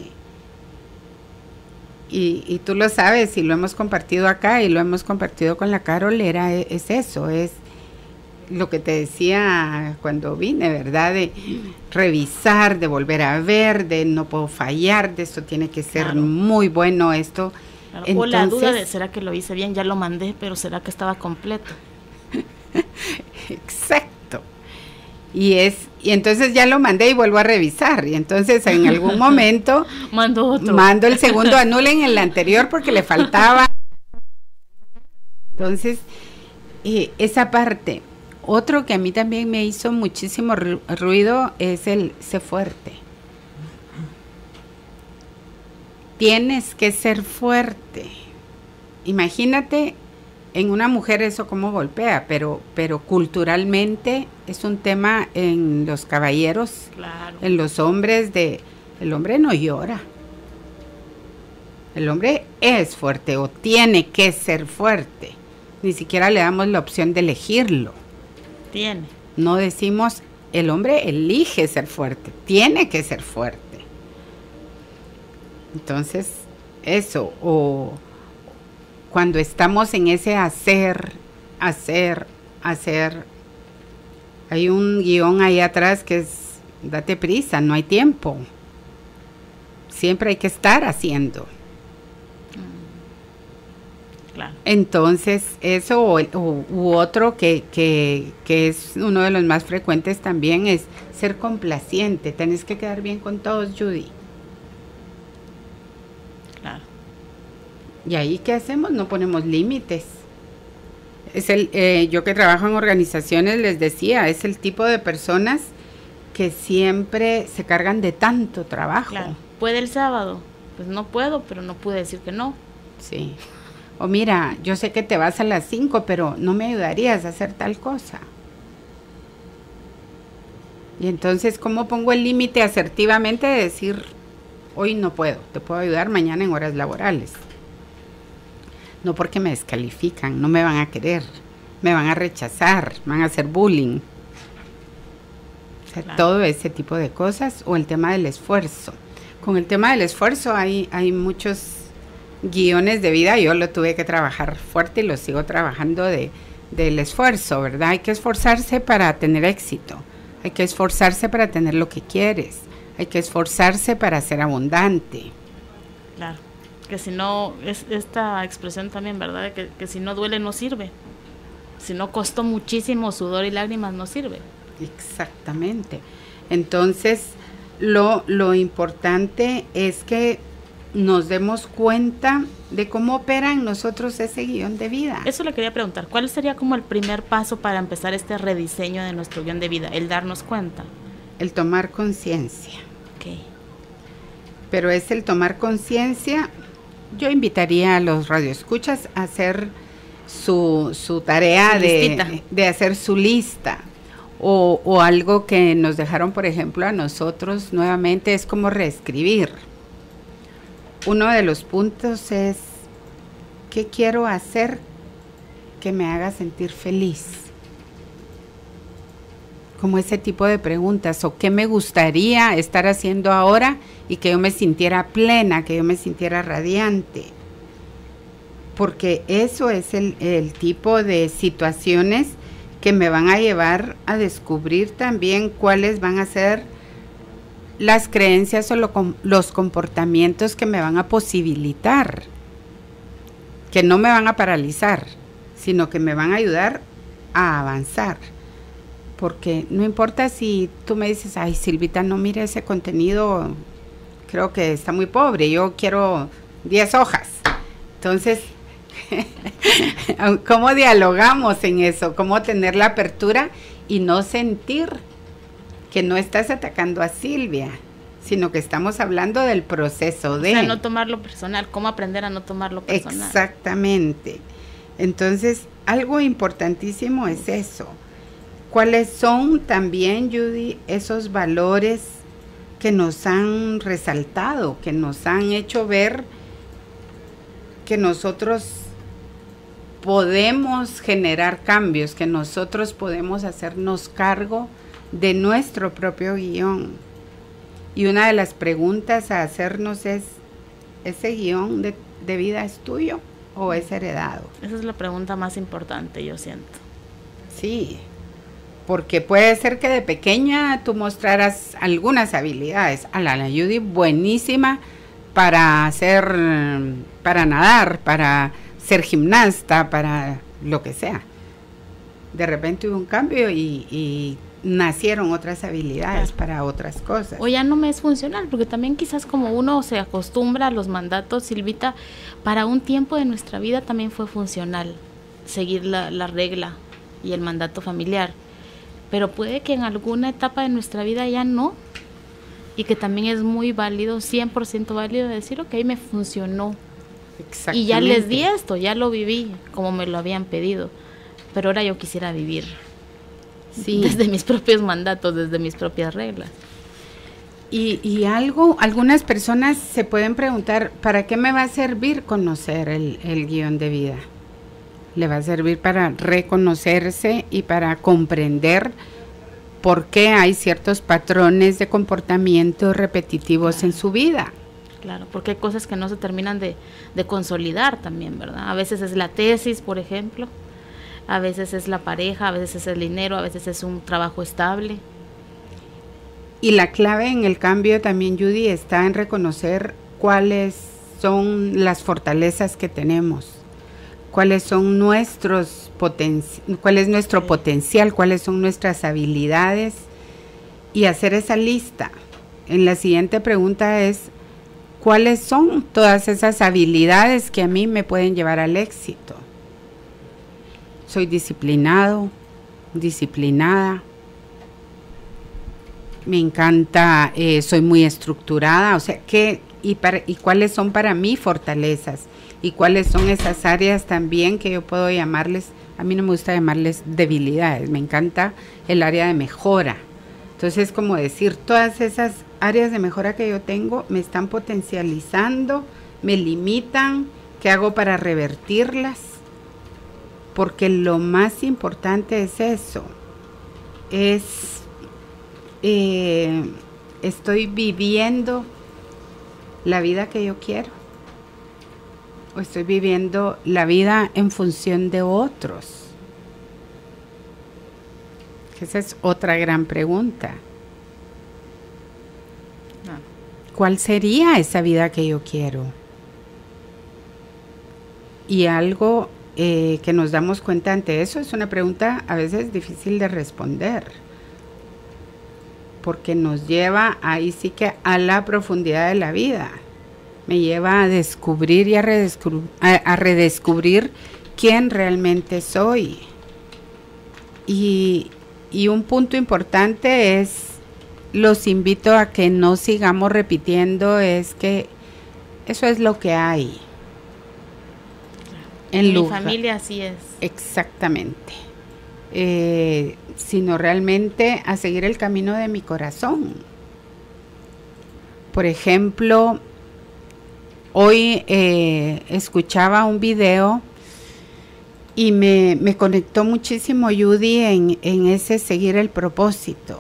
Y tú lo sabes y lo hemos compartido acá y lo hemos compartido con la Carol, es eso, es lo que te decía cuando vine, ¿verdad? De revisar, de volver a ver, de no puedo fallar, de esto tiene que ser muy bueno esto. Claro. Entonces, o la duda de ¿será que lo hice bien? Ya lo mandé, pero ¿será que estaba completo? Exacto. Y entonces ya lo mandé y vuelvo a revisar. Y entonces en algún momento mando el segundo, anulen el anterior porque le faltaba. Entonces, esa parte. Otro que a mí también me hizo muchísimo ruido es el sé fuerte. Tienes que ser fuerte. Imagínate en una mujer eso cómo golpea, pero culturalmente es un tema en los caballeros, claro. En los hombres el hombre no llora. El hombre es fuerte o tiene que ser fuerte. Ni siquiera le damos la opción de elegirlo. No decimos, el hombre elige ser fuerte, tiene que ser fuerte. Entonces, eso, o cuando estamos en ese hacer, hay un guión ahí atrás que es, date prisa, no hay tiempo. Siempre hay que estar haciendo. Claro. Entonces, eso u otro que es uno de los más frecuentes también es ser complaciente. Tenés que quedar bien con todos, Judy. Claro. ¿Y ahí qué hacemos? No ponemos límites. Es yo que trabajo en organizaciones les decía, es el tipo de personas que siempre se cargan de tanto trabajo. Claro. ¿Puede el sábado? Pues no puedo, pero no pude decir que no. Sí. O mira, yo sé que te vas a las 5, pero no me ayudarías a hacer tal cosa. Y entonces, ¿cómo pongo el límite asertivamente de decir, hoy no puedo, te puedo ayudar mañana en horas laborales? No porque me descalifican, no me van a querer, me van a rechazar, van a hacer bullying. O sea, claro. Todo ese tipo de cosas, o el tema del esfuerzo. Con el tema del esfuerzo hay muchos guiones de vida. Yo lo tuve que trabajar fuerte y lo sigo trabajando del esfuerzo, ¿verdad? Hay que esforzarse para tener éxito, hay que esforzarse para tener lo que quieres, hay que esforzarse para ser abundante. Claro, que si no, es esta expresión también, ¿verdad? Que si no duele no sirve, si no costó muchísimo sudor y lágrimas no sirve. Exactamente. Entonces, lo importante es que nos demos cuenta de cómo opera en nosotros ese guión de vida. Eso le quería preguntar, ¿cuál sería como el primer paso para empezar este rediseño de nuestro guión de vida? El darnos cuenta. El tomar conciencia. Okay. Pero es el tomar conciencia. Yo invitaría a los radioescuchas a hacer su tarea de hacer su lista. O algo que nos dejaron, por ejemplo, a nosotros nuevamente es como reescribir. Uno de los puntos es, ¿qué quiero hacer que me haga sentir feliz? Como ese tipo de preguntas, o qué me gustaría estar haciendo ahora y que yo me sintiera plena, que yo me sintiera radiante. Porque eso es el tipo de situaciones que me van a llevar a descubrir también cuáles van a ser las creencias o los comportamientos que me van a posibilitar, que no me van a paralizar, sino que me van a ayudar a avanzar. porque no importa si tú me dices, ay, Silvita, no mire ese contenido, creo que está muy pobre, yo quiero 10 hojas. Entonces, ¿cómo dialogamos en eso? ¿Cómo tener la apertura y no sentir que no estás atacando a Silvia, sino que estamos hablando del proceso de... O sea, no tomarlo personal, cómo aprender a no tomarlo personal. Exactamente. Entonces, algo importantísimo es eso. ¿Cuáles son también, Judy, esos valores que nos han resaltado, que nos han hecho ver que nosotros podemos generar cambios, que nosotros podemos hacernos cargo de nuestro propio guión? Y una de las preguntas a hacernos es, ¿ese guión de vida es tuyo o es heredado? Esa es la pregunta más importante, yo siento. Sí, porque puede ser que de pequeña tú mostraras algunas habilidades. La Judy buenísima para nadar, para ser gimnasta, para lo que sea. De repente hubo un cambio y nacieron otras habilidades para otras cosas. O ya no me es funcional, porque también quizás como uno se acostumbra a los mandatos, Silvita, para un tiempo de nuestra vida también fue funcional seguir la regla y el mandato familiar, pero puede que en alguna etapa de nuestra vida ya no, y que también es muy válido, 100% válido decir, ok, me funcionó, y ya les di esto, ya lo viví como me lo habían pedido, pero ahora yo quisiera vivir. Sí. Desde mis propios mandatos, desde mis propias reglas. Y algunas personas se pueden preguntar, ¿para qué me va a servir conocer el guión de vida? Le va a servir para reconocerse y para comprender por qué hay ciertos patrones de comportamiento repetitivos en su vida. Claro, porque hay cosas que no se terminan de consolidar también, ¿verdad? A veces es la tesis, por ejemplo. A veces es la pareja, a veces es el dinero, a veces es un trabajo estable. Y la clave en el cambio también, Judy, está en reconocer cuáles son las fortalezas que tenemos, cuáles son cuál es nuestro potencial, cuáles son nuestras habilidades, y hacer esa lista. En la siguiente pregunta es, ¿cuáles son todas esas habilidades que a mí me pueden llevar al éxito? Soy disciplinado, disciplinada, me encanta, soy muy estructurada, o sea, y cuáles son para mí fortalezas, y cuáles son esas áreas también que yo puedo llamarles, a mí no me gusta llamarles debilidades, me encanta el área de mejora. Entonces, como decir, todas esas áreas de mejora que yo tengo me están potencializando, me limitan, ¿qué hago para revertirlas? Porque lo más importante es eso, estoy viviendo la vida que yo quiero, o estoy viviendo la vida en función de otros. Esa es otra gran pregunta. ¿Cuál sería esa vida que yo quiero? Y algo que nos damos cuenta ante eso, es una pregunta a veces difícil de responder, porque nos lleva ahí sí que a la profundidad de la vida, me lleva a descubrir y a redescubrir quién realmente soy. Y un punto importante es, los invito a que no sigamos repitiendo, es que eso es lo que hay. En mi familia así es. Exactamente. Sino realmente a seguir el camino de mi corazón. Por ejemplo, hoy escuchaba un video y me conectó muchísimo, Judy, en ese seguir el propósito.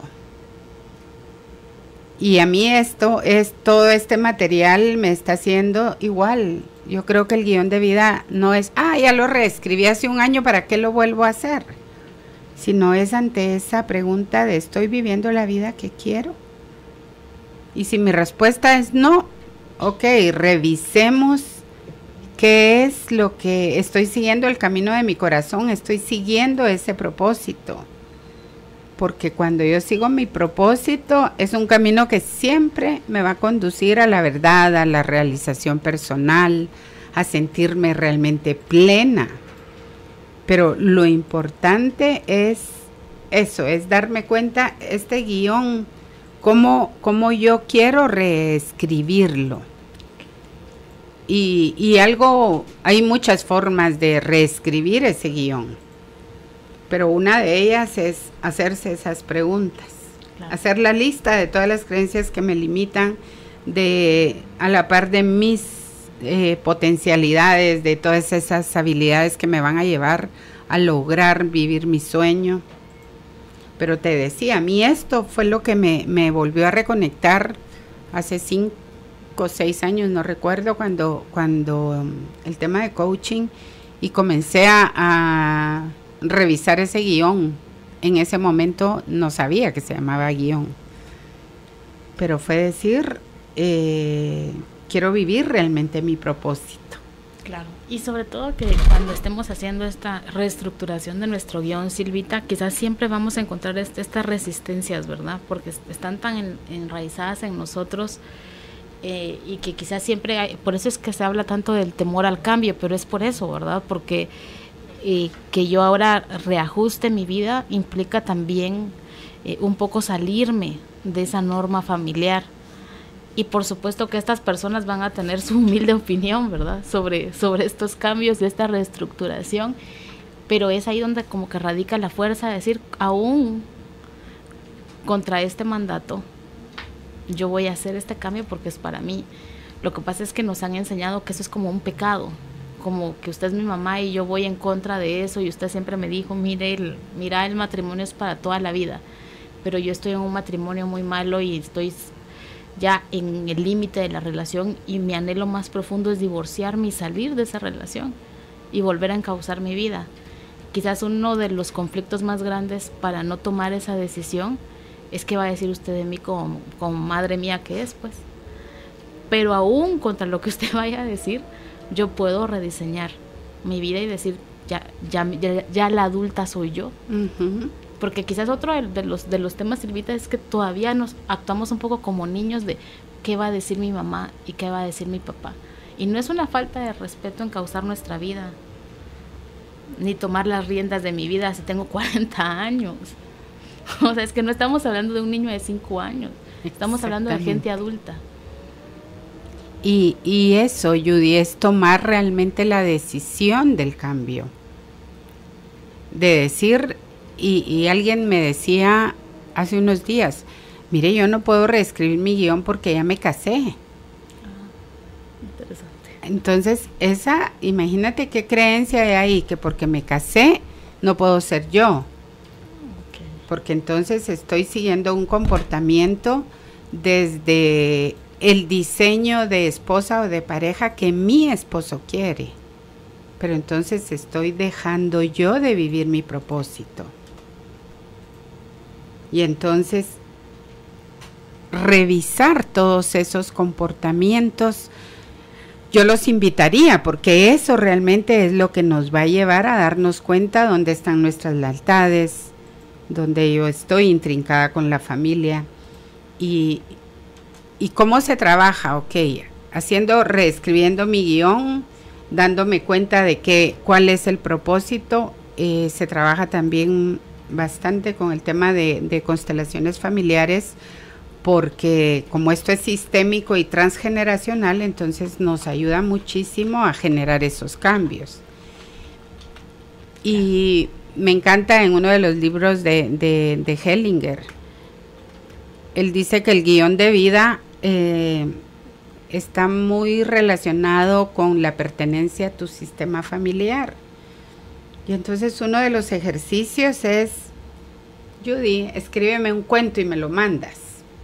Y a mí todo este material me está haciendo igual. Yo creo que el guión de vida no es, ya lo reescribí hace un año, ¿para qué lo vuelvo a hacer? Sino es ante esa pregunta de, ¿estoy viviendo la vida que quiero? Y si mi respuesta es no, ok, revisemos qué es lo que estoy siguiendo, el camino de mi corazón, estoy siguiendo ese propósito. porque cuando yo sigo mi propósito es un camino que siempre me va a conducir a la verdad, a la realización personal, a sentirme realmente plena. Pero lo importante es eso, es darme cuenta, este guión, cómo yo quiero reescribirlo. Y hay muchas formas de reescribir ese guión, pero una de ellas es hacerse esas preguntas, claro. Hacer la lista de todas las creencias que me limitan, a la par de mis potencialidades, de todas esas habilidades que me van a llevar a lograr vivir mi sueño. Pero te decía, a mí esto fue lo que me volvió a reconectar hace 5 o 6 años, no recuerdo, cuando el tema de coaching, y comencé a revisar ese guión. En ese momento no sabía que se llamaba guión, pero fue decir, quiero vivir realmente mi propósito. Claro, y sobre todo que cuando estemos haciendo esta reestructuración de nuestro guión, Silvita, quizás siempre vamos a encontrar estas resistencias, ¿verdad? Porque están tan enraizadas en nosotros, y que quizás siempre hay, por eso es que se habla tanto del temor al cambio, pero es por eso, ¿verdad? Porque que yo ahora reajuste mi vida implica también un poco salirme de esa norma familiar. Y por supuesto que estas personas van a tener su humilde opinión, ¿verdad? Sobre estos cambios y esta reestructuración, pero es ahí donde como que radica la fuerza de decir, aún contra este mandato, yo voy a hacer este cambio porque es para mí. Lo que pasa es que nos han enseñado que eso es como un pecado, como que usted es mi mamá y yo voy en contra de eso, y usted siempre me dijo, mira, el matrimonio es para toda la vida, pero yo estoy en un matrimonio muy malo y estoy ya en el límite de la relación, y mi anhelo más profundo es divorciarme y salir de esa relación y volver a encauzar mi vida. Quizás uno de los conflictos más grandes para no tomar esa decisión es que va a decir usted de mí como madre mía que es, pues. Pero aún contra lo que usted vaya a decir, yo puedo rediseñar mi vida y decir, ya la adulta soy yo. Uh-huh. Porque quizás otro de los temas, Silvita, es que todavía nos actuamos un poco como niños de qué va a decir mi mamá y qué va a decir mi papá. Y no es una falta de respeto encauzar nuestra vida, ni tomar las riendas de mi vida si tengo 40 años. O sea, es que no estamos hablando de un niño de 5 años, estamos hablando de gente adulta. Y eso, Judy, es tomar realmente la decisión del cambio. De decir, y alguien me decía hace unos días, mire, yo no puedo reescribir mi guión porque ya me casé. Interesante. Entonces, imagínate qué creencia hay ahí, que porque me casé no puedo ser yo. Okay. Porque entonces estoy siguiendo un comportamiento desde el diseño de esposa o de pareja que mi esposo quiere. Pero entonces estoy dejando yo de vivir mi propósito. Y entonces revisar todos esos comportamientos, yo los invitaría, porque eso realmente es lo que nos va a llevar a darnos cuenta dónde están nuestras lealtades, donde yo estoy intrincada con la familia, y cómo se trabaja, reescribiendo mi guión, dándome cuenta de cuál es el propósito. Se trabaja también bastante con el tema de constelaciones familiares, porque como esto es sistémico y transgeneracional, entonces nos ayuda muchísimo a generar esos cambios. Y me encanta en uno de los libros de Hellinger, él dice que el guión de vida está muy relacionado con la pertenencia a tu sistema familiar. Y entonces uno de los ejercicios es, Judy, escríbeme un cuento y me lo mandas.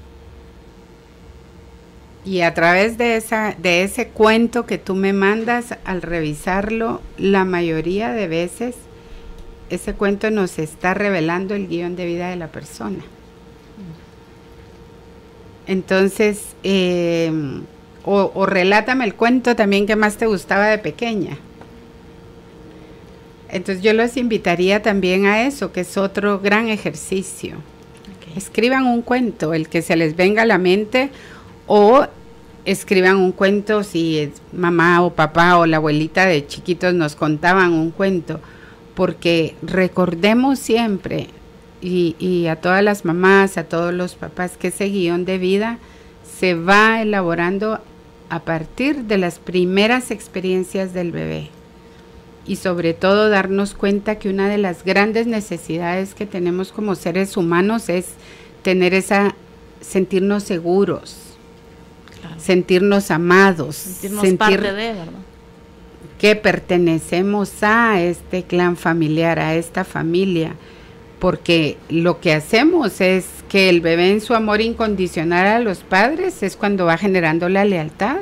Y a través de ese cuento que tú me mandas, al revisarlo, la mayoría de veces, ese cuento nos está revelando el guión de vida de la persona. Entonces, o relátame el cuento también que más te gustaba de pequeña. Entonces yo los invitaría también a eso, que es otro gran ejercicio. Okay. Escriban un cuento, el que se les venga a la mente, o escriban un cuento si mamá o papá o la abuelita de chiquitos nos contaban un cuento, porque recordemos siempre, y a todas las mamás, a todos los papás, que ese guión de vida se va elaborando a partir de las primeras experiencias del bebé. Y sobre todo darnos cuenta que una de las grandes necesidades que tenemos como seres humanos es tener sentirnos seguros, claro, sentirnos amados, sentirnos parte de, ¿verdad? Que pertenecemos a este clan familiar, a esta familia, porque lo que hacemos es que el bebé en su amor incondicional a los padres es cuando va generando la lealtad.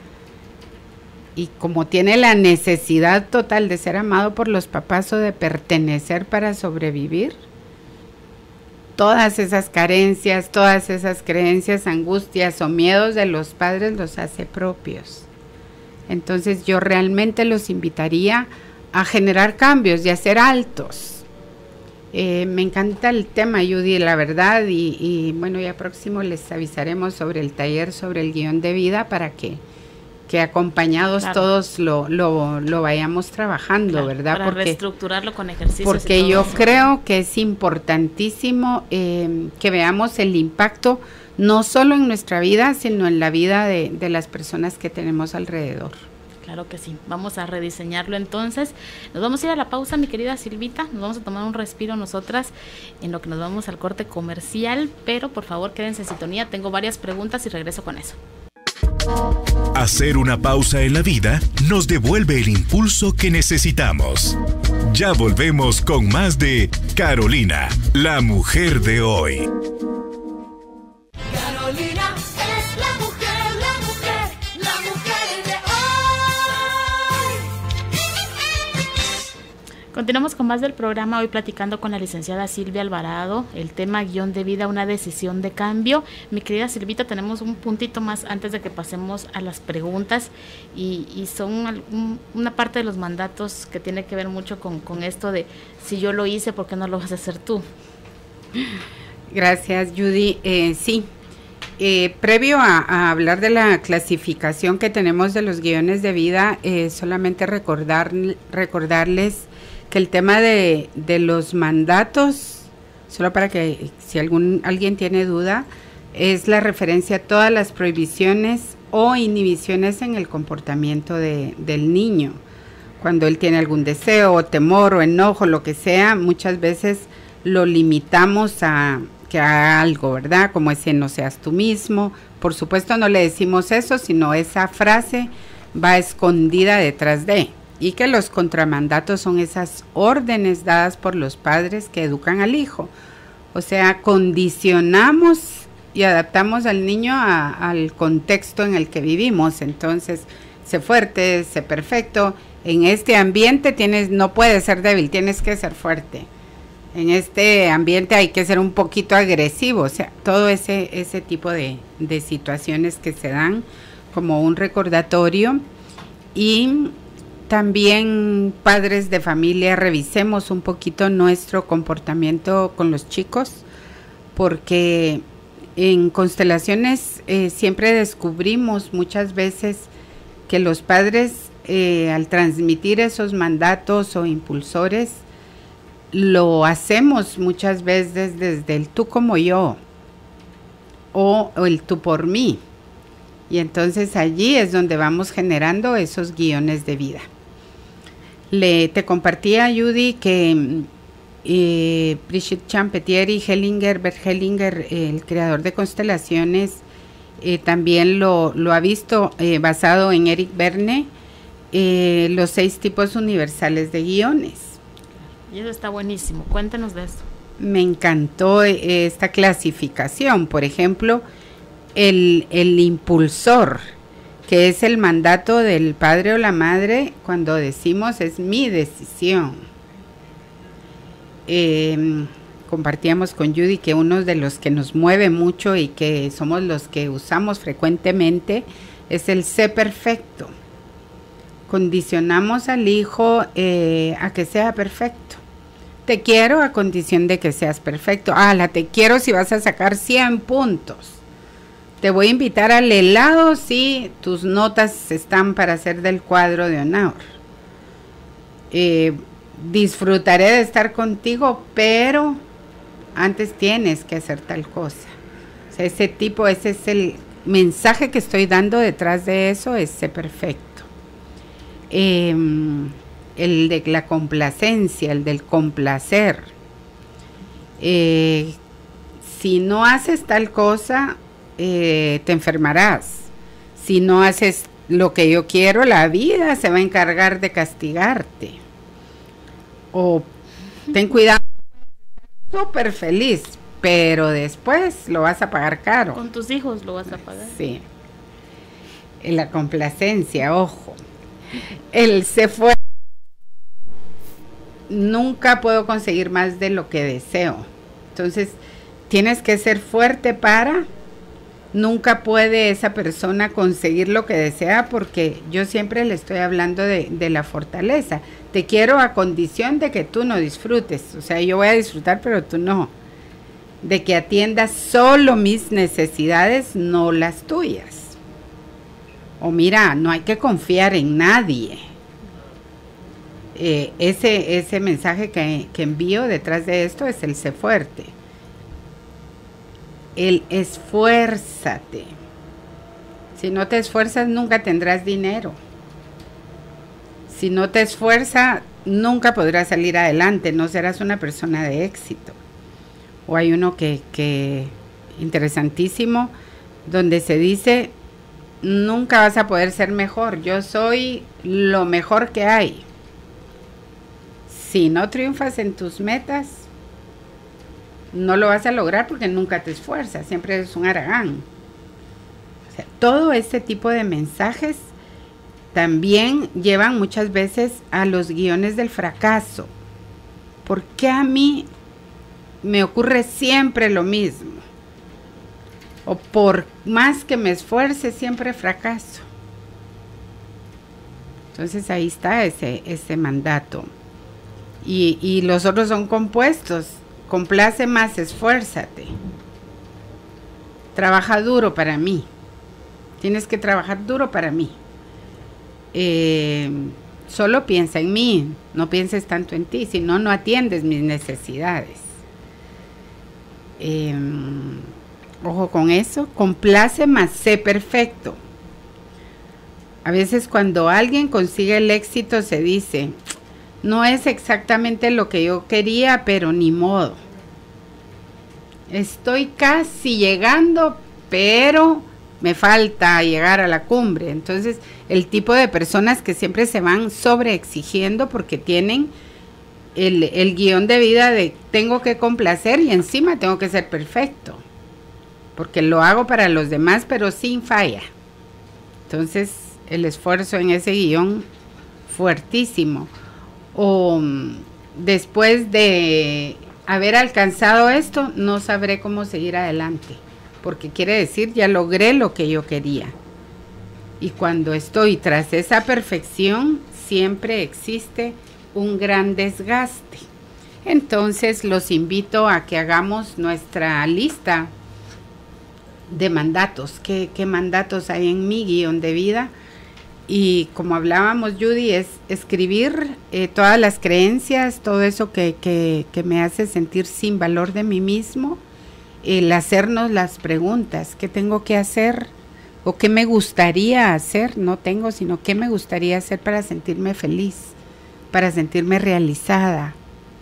Y como tiene la necesidad total de ser amado por los papás o de pertenecer para sobrevivir, todas esas carencias, todas esas creencias, angustias o miedos de los padres los hace propios. Entonces yo realmente los invitaría a generar cambios y a ser altos. Me encanta el tema, Judy, la verdad, y bueno, ya próximo les avisaremos sobre el taller, sobre el guión de vida, para que acompañados, claro, todos lo vayamos trabajando, claro, ¿verdad? Para reestructurarlo con ejercicios. Porque yo creo que es importantísimo que veamos el impacto no solo en nuestra vida, sino en la vida de las personas que tenemos alrededor. Claro que sí, vamos a rediseñarlo entonces. Nos vamos a ir a la pausa, mi querida Silvita, nos vamos a tomar un respiro nosotras en lo que nos vamos al corte comercial, pero por favor quédense en sintonía, tengo varias preguntas y regreso con eso. Hacer una pausa en la vida nos devuelve el impulso que necesitamos. Ya volvemos con más de Carolina, la mujer de hoy. Carolina es la mujer de hoy. Continuamos con más del programa, hoy platicando con la licenciada Silvia Alvarado, el tema guión de vida, una decisión de cambio. Mi querida Silvita, tenemos un puntito más antes de que pasemos a las preguntas y son una parte de los mandatos que tiene que ver mucho con esto de si yo lo hice, ¿por qué no lo vas a hacer tú? Gracias, Judy. Sí, previo a hablar de la clasificación que tenemos de los guiones de vida, solamente recordarles que el tema de los mandatos, solo para que si alguien tiene duda, es la referencia a todas las prohibiciones o inhibiciones en el comportamiento del niño. Cuando él tiene algún deseo o temor o enojo, lo que sea, muchas veces lo limitamos a que haga algo, ¿verdad? Como ese no seas tú mismo. Por supuesto no le decimos eso, sino esa frase va escondida detrás de. Y que los contramandatos son esas órdenes dadas por los padres que educan al hijo. O sea, condicionamos y adaptamos al niño al contexto en el que vivimos. Entonces, sé fuerte, sé perfecto. En este ambiente no puedes ser débil, tienes que ser fuerte. En este ambiente hay que ser un poquito agresivo. O sea, todo ese tipo de situaciones que se dan como un recordatorio. Y también, padres de familia, revisemos un poquito nuestro comportamiento con los chicos, porque en constelaciones siempre descubrimos muchas veces que los padres, al transmitir esos mandatos o impulsores, lo hacemos muchas veces desde el tú como yo o el tú por mí. Y entonces allí es donde vamos generando esos guiones de vida. Te compartía, Judy, que Brigitte Champetier y Bert Hellinger, el creador de constelaciones, también lo ha visto basado en Eric Berne, los 6 tipos universales de guiones. Y eso está buenísimo, cuéntanos de eso. Me encantó esta clasificación. Por ejemplo, el impulsor, que es el mandato del padre o la madre cuando decimos es mi decisión. Compartíamos con Judy que uno de los que nos mueve mucho y que somos los que usamos frecuentemente es el sé perfecto. condicionamos al hijo a que sea perfecto. Te quiero a condición de que seas perfecto. Te quiero si vas a sacar 100 puntos. Te voy a invitar al helado si tus notas están para ser del cuadro de honor. Disfrutaré de estar contigo, pero antes tienes que hacer tal cosa. O sea, ese es el mensaje que estoy dando detrás de eso, es ser perfecto. El de la complacencia, el del complacer. Si no haces tal cosa, te enfermarás. Si no haces lo que yo quiero, la vida se va a encargar de castigarte. O ten cuidado, súper feliz, pero después lo vas a pagar caro. Con tus hijos lo vas a pagar. Sí. La complacencia, ojo. El se fue. Nunca puedo conseguir más de lo que deseo. Entonces, tienes que ser fuerte para. Nunca puede esa persona conseguir lo que desea, porque yo siempre le estoy hablando de la fortaleza. Te quiero a condición de que tú no disfrutes. O sea, yo voy a disfrutar, pero tú no. De que atiendas solo mis necesidades, no las tuyas. O mira, no hay que confiar en nadie. Ese mensaje que envío detrás de esto es el sé fuerte. El esfuérzate. Si no te esfuerzas, nunca tendrás dinero. Si no te esfuerzas, nunca podrás salir adelante, no serás una persona de éxito. O hay uno que interesantísimo, donde se dice, nunca vas a poder ser mejor, yo soy lo mejor que hay. Si no triunfas en tus metas, no lo vas a lograr porque nunca te esfuerzas, siempre eres un haragán. O sea, todo este tipo de mensajes también llevan muchas veces a los guiones del fracaso. ¿Por qué a mí me ocurre siempre lo mismo? O por más que me esfuerce, siempre fracaso. Entonces ahí está ese mandato. Y los otros son compuestos. Complace más, esfuérzate. Trabaja duro para mí. Tienes que trabajar duro para mí. Solo piensa en mí, no pienses tanto en ti, si no, no atiendes mis necesidades. Ojo con eso, complace más, sé perfecto. A veces cuando alguien consigue el éxito se dice, no es exactamente lo que yo quería, pero ni modo. Estoy casi llegando, pero me falta llegar a la cumbre. Entonces, el tipo de personas que siempre se van sobreexigiendo porque tienen el guión de vida de tengo que complacer y encima tengo que ser perfecto. Porque lo hago para los demás, pero sin falla. Entonces, el esfuerzo en ese guión fuertísimo. O después de haber alcanzado esto, no sabré cómo seguir adelante. Porque quiere decir, ya logré lo que yo quería. Y cuando estoy tras esa perfección, siempre existe un gran desgaste. Entonces, los invito a que hagamos nuestra lista de mandatos. ¿Qué mandatos hay en mi guión de vida? Y como hablábamos, Judy, es escribir todas las creencias, todo eso que me hace sentir sin valor de mí mismo. El hacernos las preguntas, ¿qué tengo que hacer? ¿O qué me gustaría hacer? No tengo, sino qué me gustaría hacer para sentirme feliz, para sentirme realizada.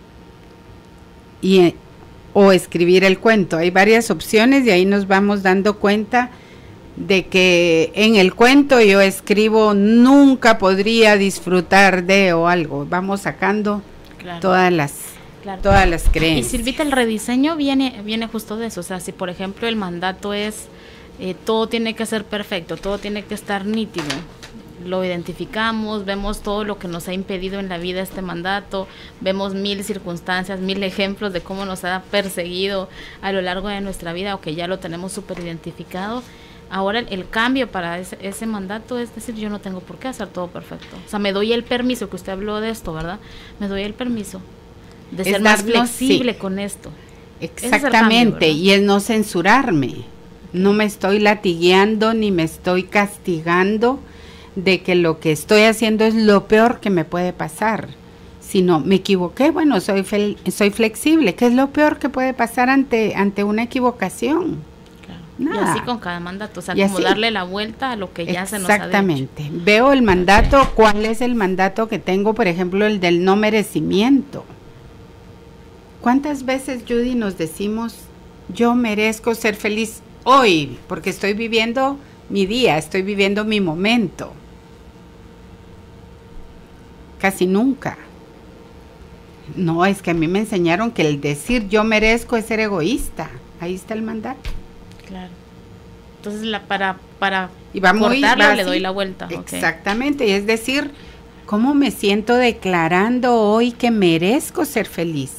O escribir el cuento. Hay varias opciones y ahí nos vamos dando cuenta de que en el cuento yo escribo nunca podría disfrutar de o algo. Vamos sacando todas las creencias. Y Silvita, el rediseño viene justo de eso. O sea, si por ejemplo el mandato es todo tiene que ser perfecto, todo tiene que estar nítido, lo identificamos, vemos todo lo que nos ha impedido en la vida este mandato, vemos 1000 circunstancias, 1000 ejemplos de cómo nos ha perseguido a lo largo de nuestra vida, o que ya lo tenemos súper identificado. Ahora el cambio para ese mandato es decir, yo no tengo por qué hacer todo perfecto. O sea, me doy el permiso, que usted habló de esto, ¿verdad? Me doy el permiso de ser más flexible con esto. Exactamente, cambio, y es no censurarme. No me estoy latigueando ni me estoy castigando de que lo que estoy haciendo es lo peor que me puede pasar. Sino, me equivoqué, bueno, soy flexible. ¿Qué es lo peor que puede pasar ante una equivocación? Nada. Y así con cada mandato, o sea, Y como así, darle la vuelta a lo que ya se nos ha dicho. Exactamente. Veo el mandato, ¿cuál es el mandato que tengo? Por ejemplo, el del no merecimiento. ¿Cuántas veces, Judy, nos decimos, yo merezco ser feliz hoy, porque estoy viviendo mi día, estoy viviendo mi momento? Casi nunca. No, es que a mí me enseñaron que el decir yo merezco es ser egoísta. Ahí está el mandato. Claro. Entonces, para Y va cortarlo, le así. doy la vuelta. Exactamente, y es decir, ¿cómo me siento declarando hoy que merezco ser feliz?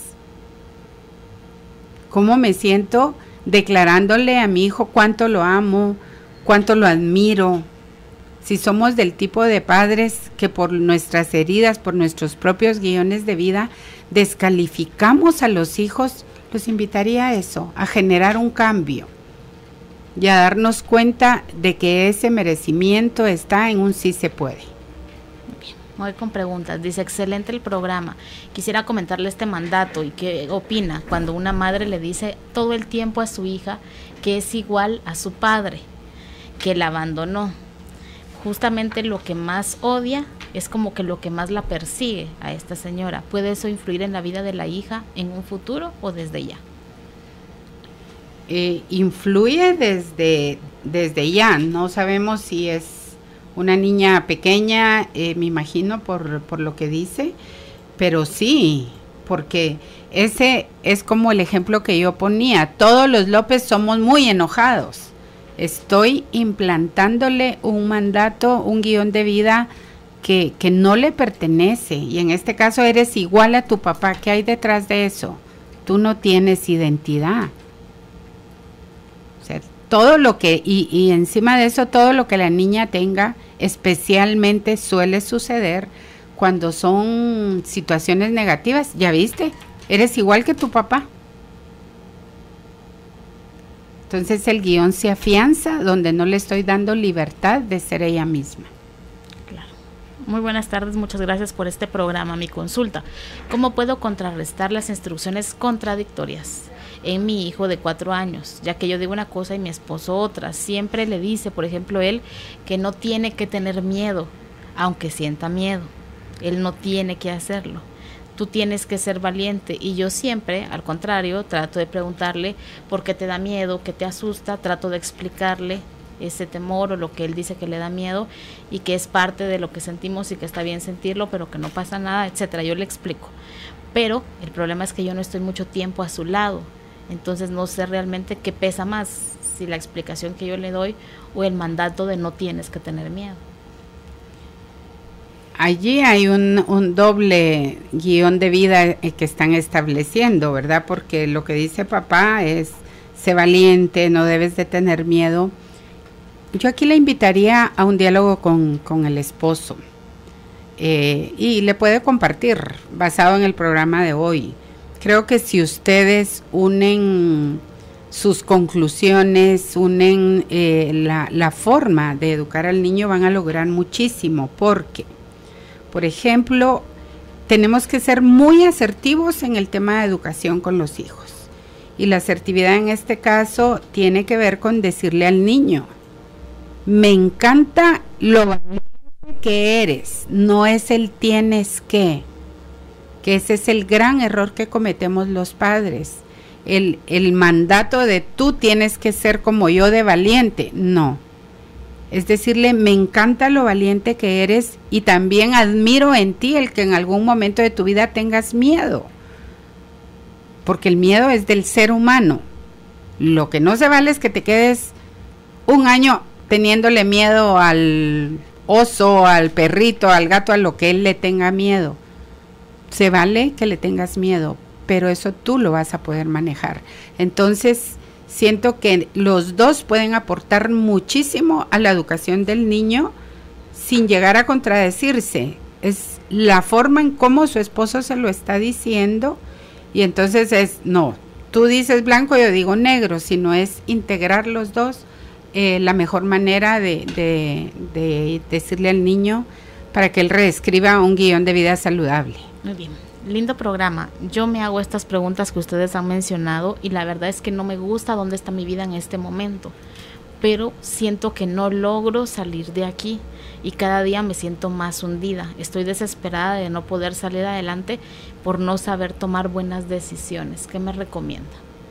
¿Cómo me siento declarándole a mi hijo cuánto lo amo, cuánto lo admiro? Si somos del tipo de padres que por nuestras heridas, por nuestros propios guiones de vida, descalificamos a los hijos, los invitaría a eso, a generar un cambio y a darnos cuenta de que ese merecimiento está en un sí se puede. Bien, voy con preguntas. Dice, excelente el programa. Quisiera comentarle este mandato y qué opina cuando una madre le dice todo el tiempo a su hija que es igual a su padre, que la abandonó. Justamente lo que más odia es como que lo que más la persigue a esta señora. ¿Puede eso influir en la vida de la hija en un futuro o desde ya? Influye desde ya. No sabemos si es una niña pequeña, me imagino por lo que dice, pero sí, porque ese es como el ejemplo que yo ponía. Todos los López somos muy enojados. Estoy implantándole un mandato, un guión de vida que no le pertenece, y en este caso eres igual a tu papá. ¿Qué hay detrás de eso? Tú no tienes identidad. O sea, todo lo que, y encima de eso, todo lo que la niña tenga, especialmente suele suceder cuando son situaciones negativas. ¿Ya viste? Eres igual que tu papá. Entonces el guión se afianza donde no le estoy dando libertad de ser ella misma. Claro. Muy buenas tardes, muchas gracias por este programa. Mi consulta, ¿cómo puedo contrarrestar las instrucciones contradictorias en mi hijo de 4 años? Ya que yo digo una cosa y mi esposo otra. Siempre le dice, por ejemplo, él que no tiene que tener miedo, aunque sienta miedo. Él no tiene que hacerlo. Tú tienes que ser valiente, y yo siempre, al contrario, trato de preguntarle por qué te da miedo, qué te asusta, trato de explicarle ese temor o lo que él dice que le da miedo y que es parte de lo que sentimos y que está bien sentirlo, pero que no pasa nada, etcétera. Yo le explico, pero el problema es que yo no estoy mucho tiempo a su lado, entonces no sé realmente qué pesa más, si la explicación que yo le doy o el mandato de no tienes que tener miedo. Allí hay un doble guión de vida que están estableciendo, ¿verdad? Porque lo que dice papá es, sé valiente, no debes de tener miedo. Yo aquí le invitaría a un diálogo con el esposo, y le puede compartir, basado en el programa de hoy. Creo que si ustedes unen sus conclusiones, unen la forma de educar al niño, van a lograr muchísimo, porque por ejemplo, tenemos que ser muy asertivos en el tema de educación con los hijos. Y la asertividad en este caso tiene que ver con decirle al niño, me encanta lo valiente que eres, no es el tienes que ese es el gran error que cometemos los padres. El mandato de tú tienes que ser como yo de valiente, no. Es decirle, me encanta lo valiente que eres y también admiro en ti el que en algún momento de tu vida tengas miedo. Porque el miedo es del ser humano. Lo que no se vale es que te quedes un año teniéndole miedo al oso, al perrito, al gato, a lo que él le tenga miedo. Se vale que le tengas miedo, pero eso tú lo vas a poder manejar. Entonces, siento que los dos pueden aportar muchísimo a la educación del niño sin llegar a contradecirse. Es la forma en cómo su esposo se lo está diciendo, y entonces no, tú dices blanco, yo digo negro, sino es integrar los dos, la mejor manera de decirle al niño para que él reescriba un guión de vida saludable. Muy bien, lindo programa. Yo me hago estas preguntas que ustedes han mencionado y la verdad es que no me gusta dónde está mi vida en este momento, pero siento que no logro salir de aquí y cada día me siento más hundida. Estoy desesperada de no poder salir adelante por no saber tomar buenas decisiones. ¿Qué me recomienda?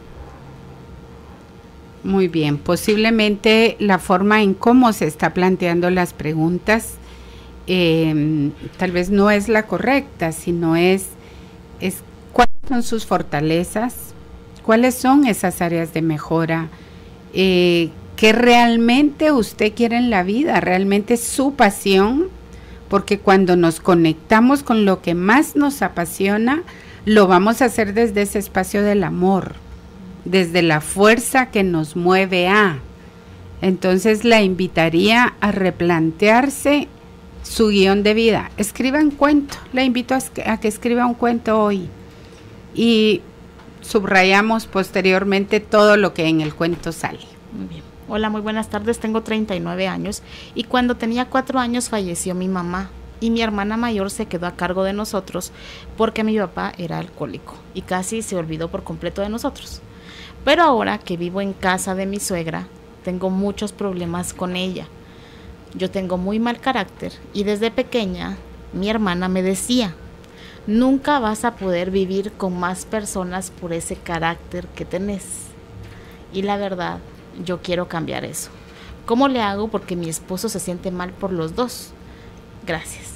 Muy bien, posiblemente la forma en cómo se está planteando las preguntas tal vez no es la correcta, sino es cuáles son sus fortalezas, cuáles son esas áreas de mejora, que realmente usted quiere en la vida, realmente su pasión, porque cuando nos conectamos con lo que más nos apasiona, lo vamos a hacer desde ese espacio del amor, desde la fuerza que nos mueve a. Entonces la invitaría a replantearse su guión de vida. Escriba un cuento, la invito a que escriba un cuento hoy y subrayamos posteriormente todo lo que en el cuento sale. Muy bien. Hola, muy buenas tardes, tengo 39 años y cuando tenía 4 años falleció mi mamá y mi hermana mayor se quedó a cargo de nosotros porque mi papá era alcohólico y casi se olvidó por completo de nosotros. Pero ahora que vivo en casa de mi suegra, tengo muchos problemas con ella. Yo tengo muy mal carácter y desde pequeña mi hermana me decía, nunca vas a poder vivir con más personas por ese carácter que tenés. Y la verdad, yo quiero cambiar eso. ¿Cómo le hago? Porque mi esposo se siente mal por los dos. Gracias.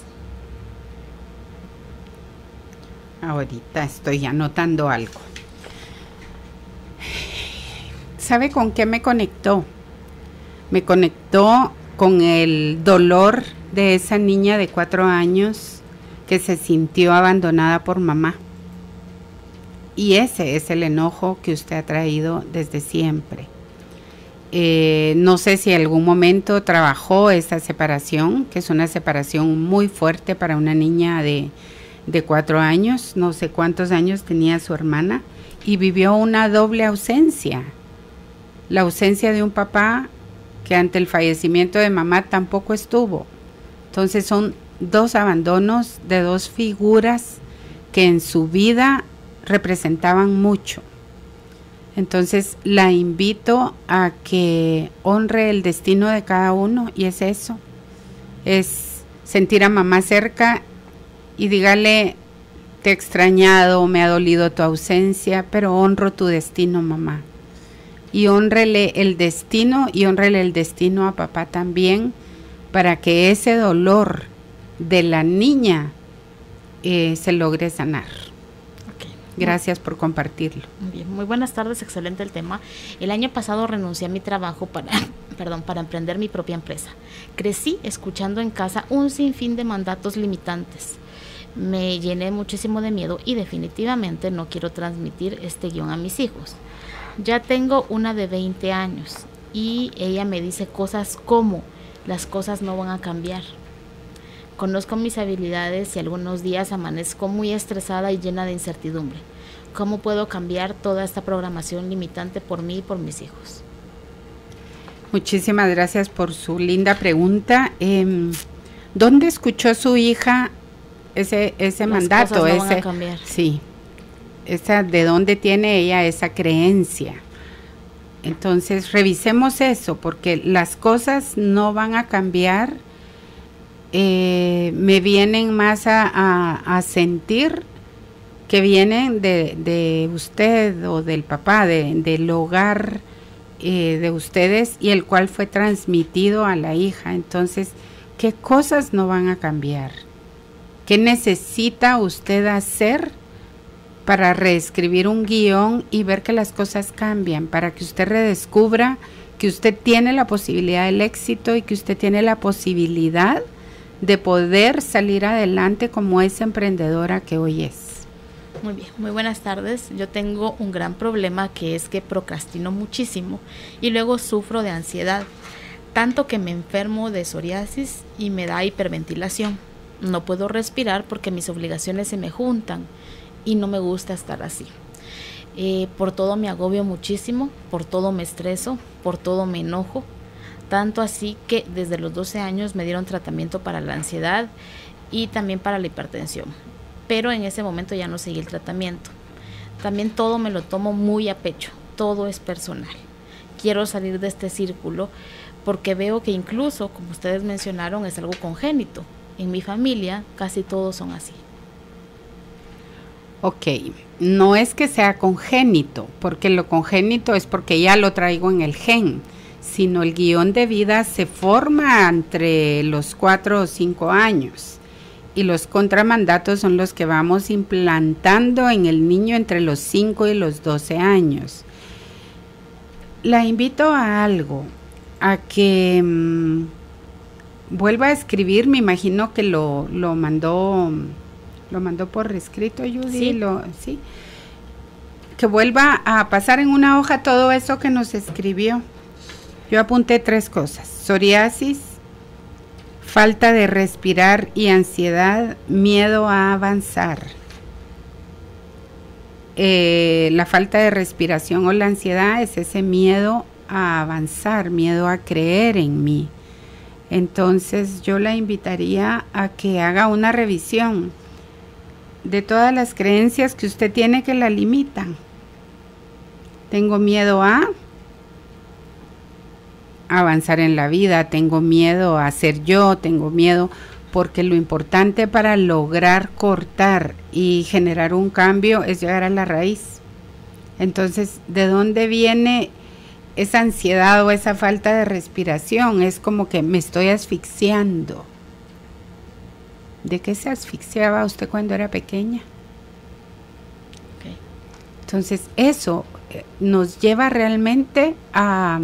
Ahorita estoy anotando algo. ¿Sabe con qué me conectó? Me conectó con el dolor de esa niña de 4 años que se sintió abandonada por mamá. Y ese es el enojo que usted ha traído desde siempre. No sé si en algún momento trabajó esa separación, que es una separación muy fuerte para una niña de 4 años, no sé cuántos años tenía su hermana, y vivió una doble ausencia. La ausencia de un papá que ante el fallecimiento de mamá tampoco estuvo. Entonces son 2 abandonos de 2 figuras que en su vida representaban mucho. Entonces la invito a que honre el destino de cada uno, y es eso, es sentir a mamá cerca y dígale, te he extrañado, me ha dolido tu ausencia, pero honro tu destino, mamá. Y honrele el destino y honrele el destino a papá también, para que ese dolor de la niña se logre sanar. Okay. Gracias por compartirlo. Muy bien, muy buenas tardes, excelente el tema. El año pasado renuncié a mi trabajo para emprender mi propia empresa. Crecí escuchando en casa un sinfín de mandatos limitantes. Me llené muchísimo de miedo y definitivamente no quiero transmitir este guión a mis hijos. Ya tengo una de 20 años y ella me dice cosas como, las cosas no van a cambiar. Conozco mis habilidades y algunos días amanezco muy estresada y llena de incertidumbre. ¿Cómo puedo cambiar toda esta programación limitante por mí y por mis hijos? Muchísimas gracias por su linda pregunta. ¿Dónde escuchó su hija ese mandato? Cosas no van a cambiar. Sí. ¿De dónde tiene ella esa creencia? Entonces revisemos eso, porque las cosas no van a cambiar. Me vienen más a sentir que vienen de usted o del papá, del hogar de ustedes, y el cual fue transmitido a la hija. Entonces, ¿qué cosas no van a cambiar? ¿Qué necesita usted hacer para reescribir un guión y ver que las cosas cambian, para que usted redescubra que usted tiene la posibilidad del éxito y que usted tiene la posibilidad de poder salir adelante como esa emprendedora que hoy es? Muy bien, muy buenas tardes. Yo tengo un gran problema que es que procrastino muchísimo y luego sufro de ansiedad, tanto que me enfermo de psoriasis y me da hiperventilación. No puedo respirar porque mis obligaciones se me juntan y no me gusta estar así. Por todo me agobio muchísimo, por todo me estreso, por todo me enojo, tanto así que desde los 12 años me dieron tratamiento para la ansiedad y también para la hipertensión, pero en ese momento ya no seguí el tratamiento. También todo me lo tomo muy a pecho, todo es personal. Quiero salir de este círculo porque veo que incluso, como ustedes mencionaron, es algo congénito. En mi familia casi todos son así. Ok, no es que sea congénito, porque lo congénito es porque ya lo traigo en el gen, sino el guión de vida se forma entre los 4 o 5 años y los contramandatos son los que vamos implantando en el niño entre los 5 y los 12 años. La invito a algo, a que vuelva a escribir, me imagino que lo mandó por escrito, Judy. Sí. Sí. Que vuelva a pasar en una hoja todo eso que nos escribió. Yo apunté 3 cosas: psoriasis, falta de respirar y ansiedad, miedo a avanzar. La falta de respiración o la ansiedad es ese miedo a avanzar, miedo a creer en mí. Entonces yo la invitaría a que haga una revisión de todas las creencias que usted tiene que la limitan. Tengo miedo a avanzar en la vida, tengo miedo a ser yo, tengo miedo, porque lo importante para lograr cortar y generar un cambio es llegar a la raíz. Entonces, ¿de dónde viene esa ansiedad o esa falta de respiración? Es como que me estoy asfixiando. ¿De qué se asfixiaba usted cuando era pequeña? Okay. Entonces, eso nos lleva realmente a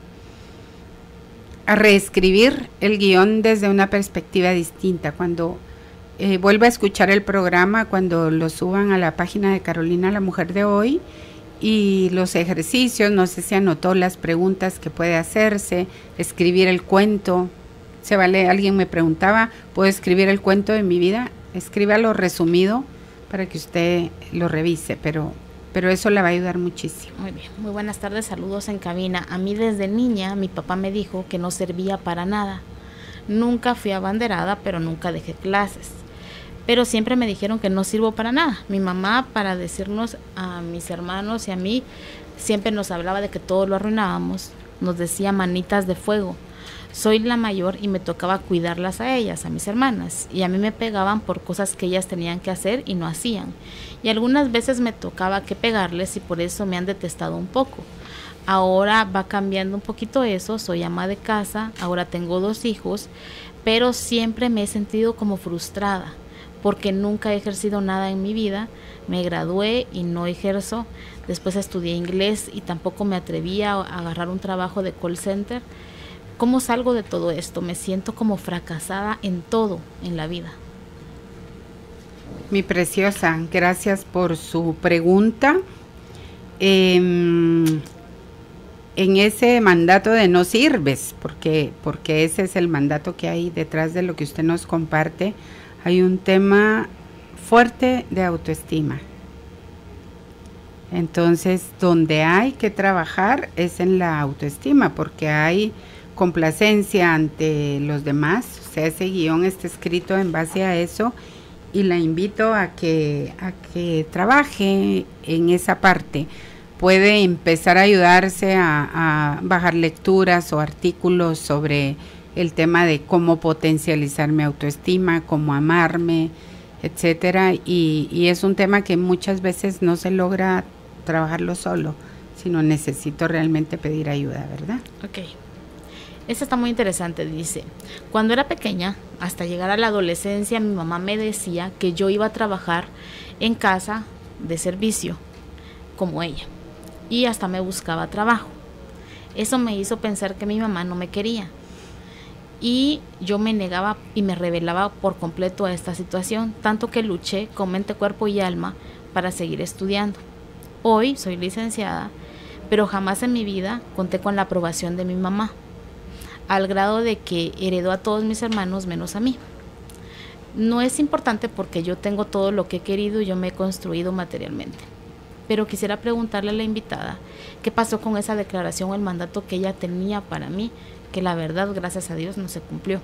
reescribir el guión desde una perspectiva distinta. Cuando vuelva a escuchar el programa, cuando lo suban a la página de Carolina, la mujer de hoy, y los ejercicios, no sé si anotó las preguntas que puede hacerse, escribir el cuento. Se vale, alguien me preguntaba, ¿puedo escribir el cuento de mi vida? Escríbalo resumido para que usted lo revise, pero eso le va a ayudar muchísimo. Muy bien, muy buenas tardes, saludos en cabina. A mí desde niña mi papá me dijo que no servía para nada. Nunca fui abanderada, pero nunca dejé clases. Pero siempre me dijeron que no sirvo para nada. Mi mamá, para decirnos a mis hermanos y a mí, siempre nos hablaba de que todo lo arruinábamos. Nos decía manitas de fuego. Soy la mayor y me tocaba cuidarlas a ellas, a mis hermanas, y a mí me pegaban por cosas que ellas tenían que hacer y no hacían. Y algunas veces me tocaba que pegarles y por eso me han detestado un poco. Ahora va cambiando un poquito eso, soy ama de casa, ahora tengo 2 hijos, pero siempre me he sentido como frustrada porque nunca he ejercido nada en mi vida. Me gradué y no ejerzo, después estudié inglés y tampoco me atrevía a agarrar un trabajo de call center. ¿Cómo salgo de todo esto? Me siento como fracasada en todo en la vida. Mi preciosa, gracias por su pregunta. En ese mandato de no sirves, porque ese es el mandato que hay detrás de lo que usted nos comparte, hay un tema fuerte de autoestima. Entonces, donde hay que trabajar es en la autoestima, porque hay complacencia ante los demás. O sea, ese guión está escrito en base a eso, y la invito a que trabaje en esa parte. Puede empezar a ayudarse a bajar lecturas o artículos sobre el tema de cómo potencializar mi autoestima, cómo amarme, etcétera, y es un tema que muchas veces no se logra trabajarlo solo, sino necesito realmente pedir ayuda, ¿verdad? Ok. Esta está muy interesante, dice: cuando era pequeña, hasta llegar a la adolescencia, mi mamá me decía que yo iba a trabajar en casa de servicio, como ella, y hasta me buscaba trabajo. Eso me hizo pensar que mi mamá no me quería, y yo me negaba y me rebelaba por completo a esta situación, tanto que luché con mente, cuerpo y alma para seguir estudiando. Hoy soy licenciada, pero jamás en mi vida conté con la aprobación de mi mamá, al grado de que heredó a todos mis hermanos menos a mí. No es importante porque yo tengo todo lo que he querido y yo me he construido materialmente. Pero quisiera preguntarle a la invitada qué pasó con esa declaración o el mandato que ella tenía para mí, que la verdad, gracias a Dios, no se cumplió.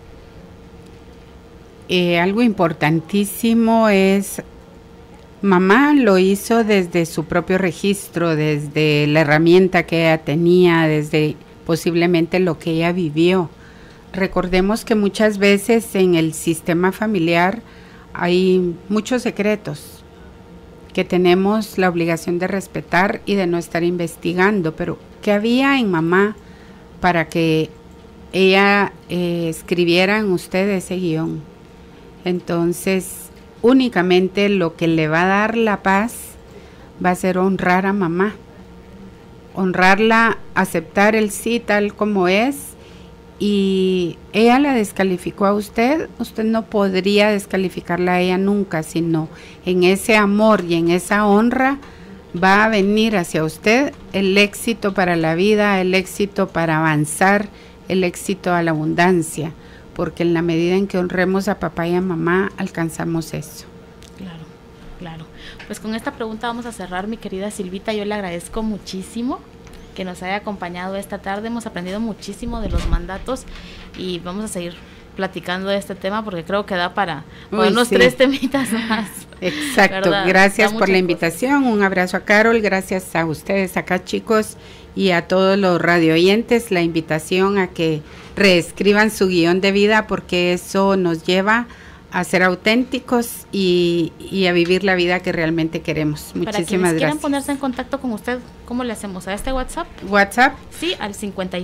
Algo importantísimo es, mamá lo hizo desde su propio registro, desde la herramienta que ella tenía, desde posiblemente lo que ella vivió. Recordemos que muchas veces en el sistema familiar hay muchos secretos que tenemos la obligación de respetar y de no estar investigando, pero ¿qué había en mamá para que ella escribiera en usted ese guión? Entonces, únicamente lo que le va a dar la paz va a ser honrar a mamá, honrarla, aceptar el sí tal como es, y ella la descalificó a usted no podría descalificarla a ella nunca, sino en ese amor y en esa honra va a venir hacia usted el éxito para la vida, el éxito para avanzar, el éxito a la abundancia, porque en la medida en que honremos a papá y a mamá, alcanzamos eso. Claro, claro. Pues con esta pregunta vamos a cerrar, mi querida Silvita. Yo le agradezco muchísimo que nos haya acompañado esta tarde. Hemos aprendido muchísimo de los mandatos y vamos a seguir platicando de este tema porque creo que da para unos 3 temitas más. Exacto, ¿verdad? Gracias por la invitación, un abrazo a Carol, gracias a ustedes acá, chicos, y a todos los radio oyentes, la invitación a que reescriban su guión de vida, porque eso nos lleva a ser auténticos y a vivir la vida que realmente queremos. Muchísimas gracias. Para quienes quieran ponerse en contacto con usted, ¿cómo le hacemos? ¿A este WhatsApp? ¿WhatsApp? Sí, al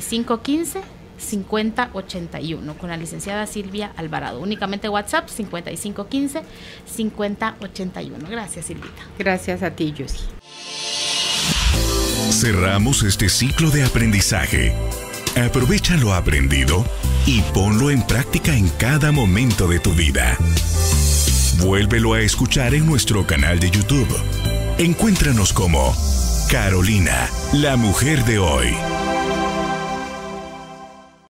5515-5081, con la licenciada Silvia Alvarado. Únicamente WhatsApp, 5515-5081. Gracias, Silvita. Gracias a ti, Yusi. Cerramos este ciclo de aprendizaje. Aprovecha lo aprendido y ponlo en práctica en cada momento de tu vida. Vuélvelo a escuchar en nuestro canal de YouTube. Encuéntranos como Carolina, la mujer de hoy.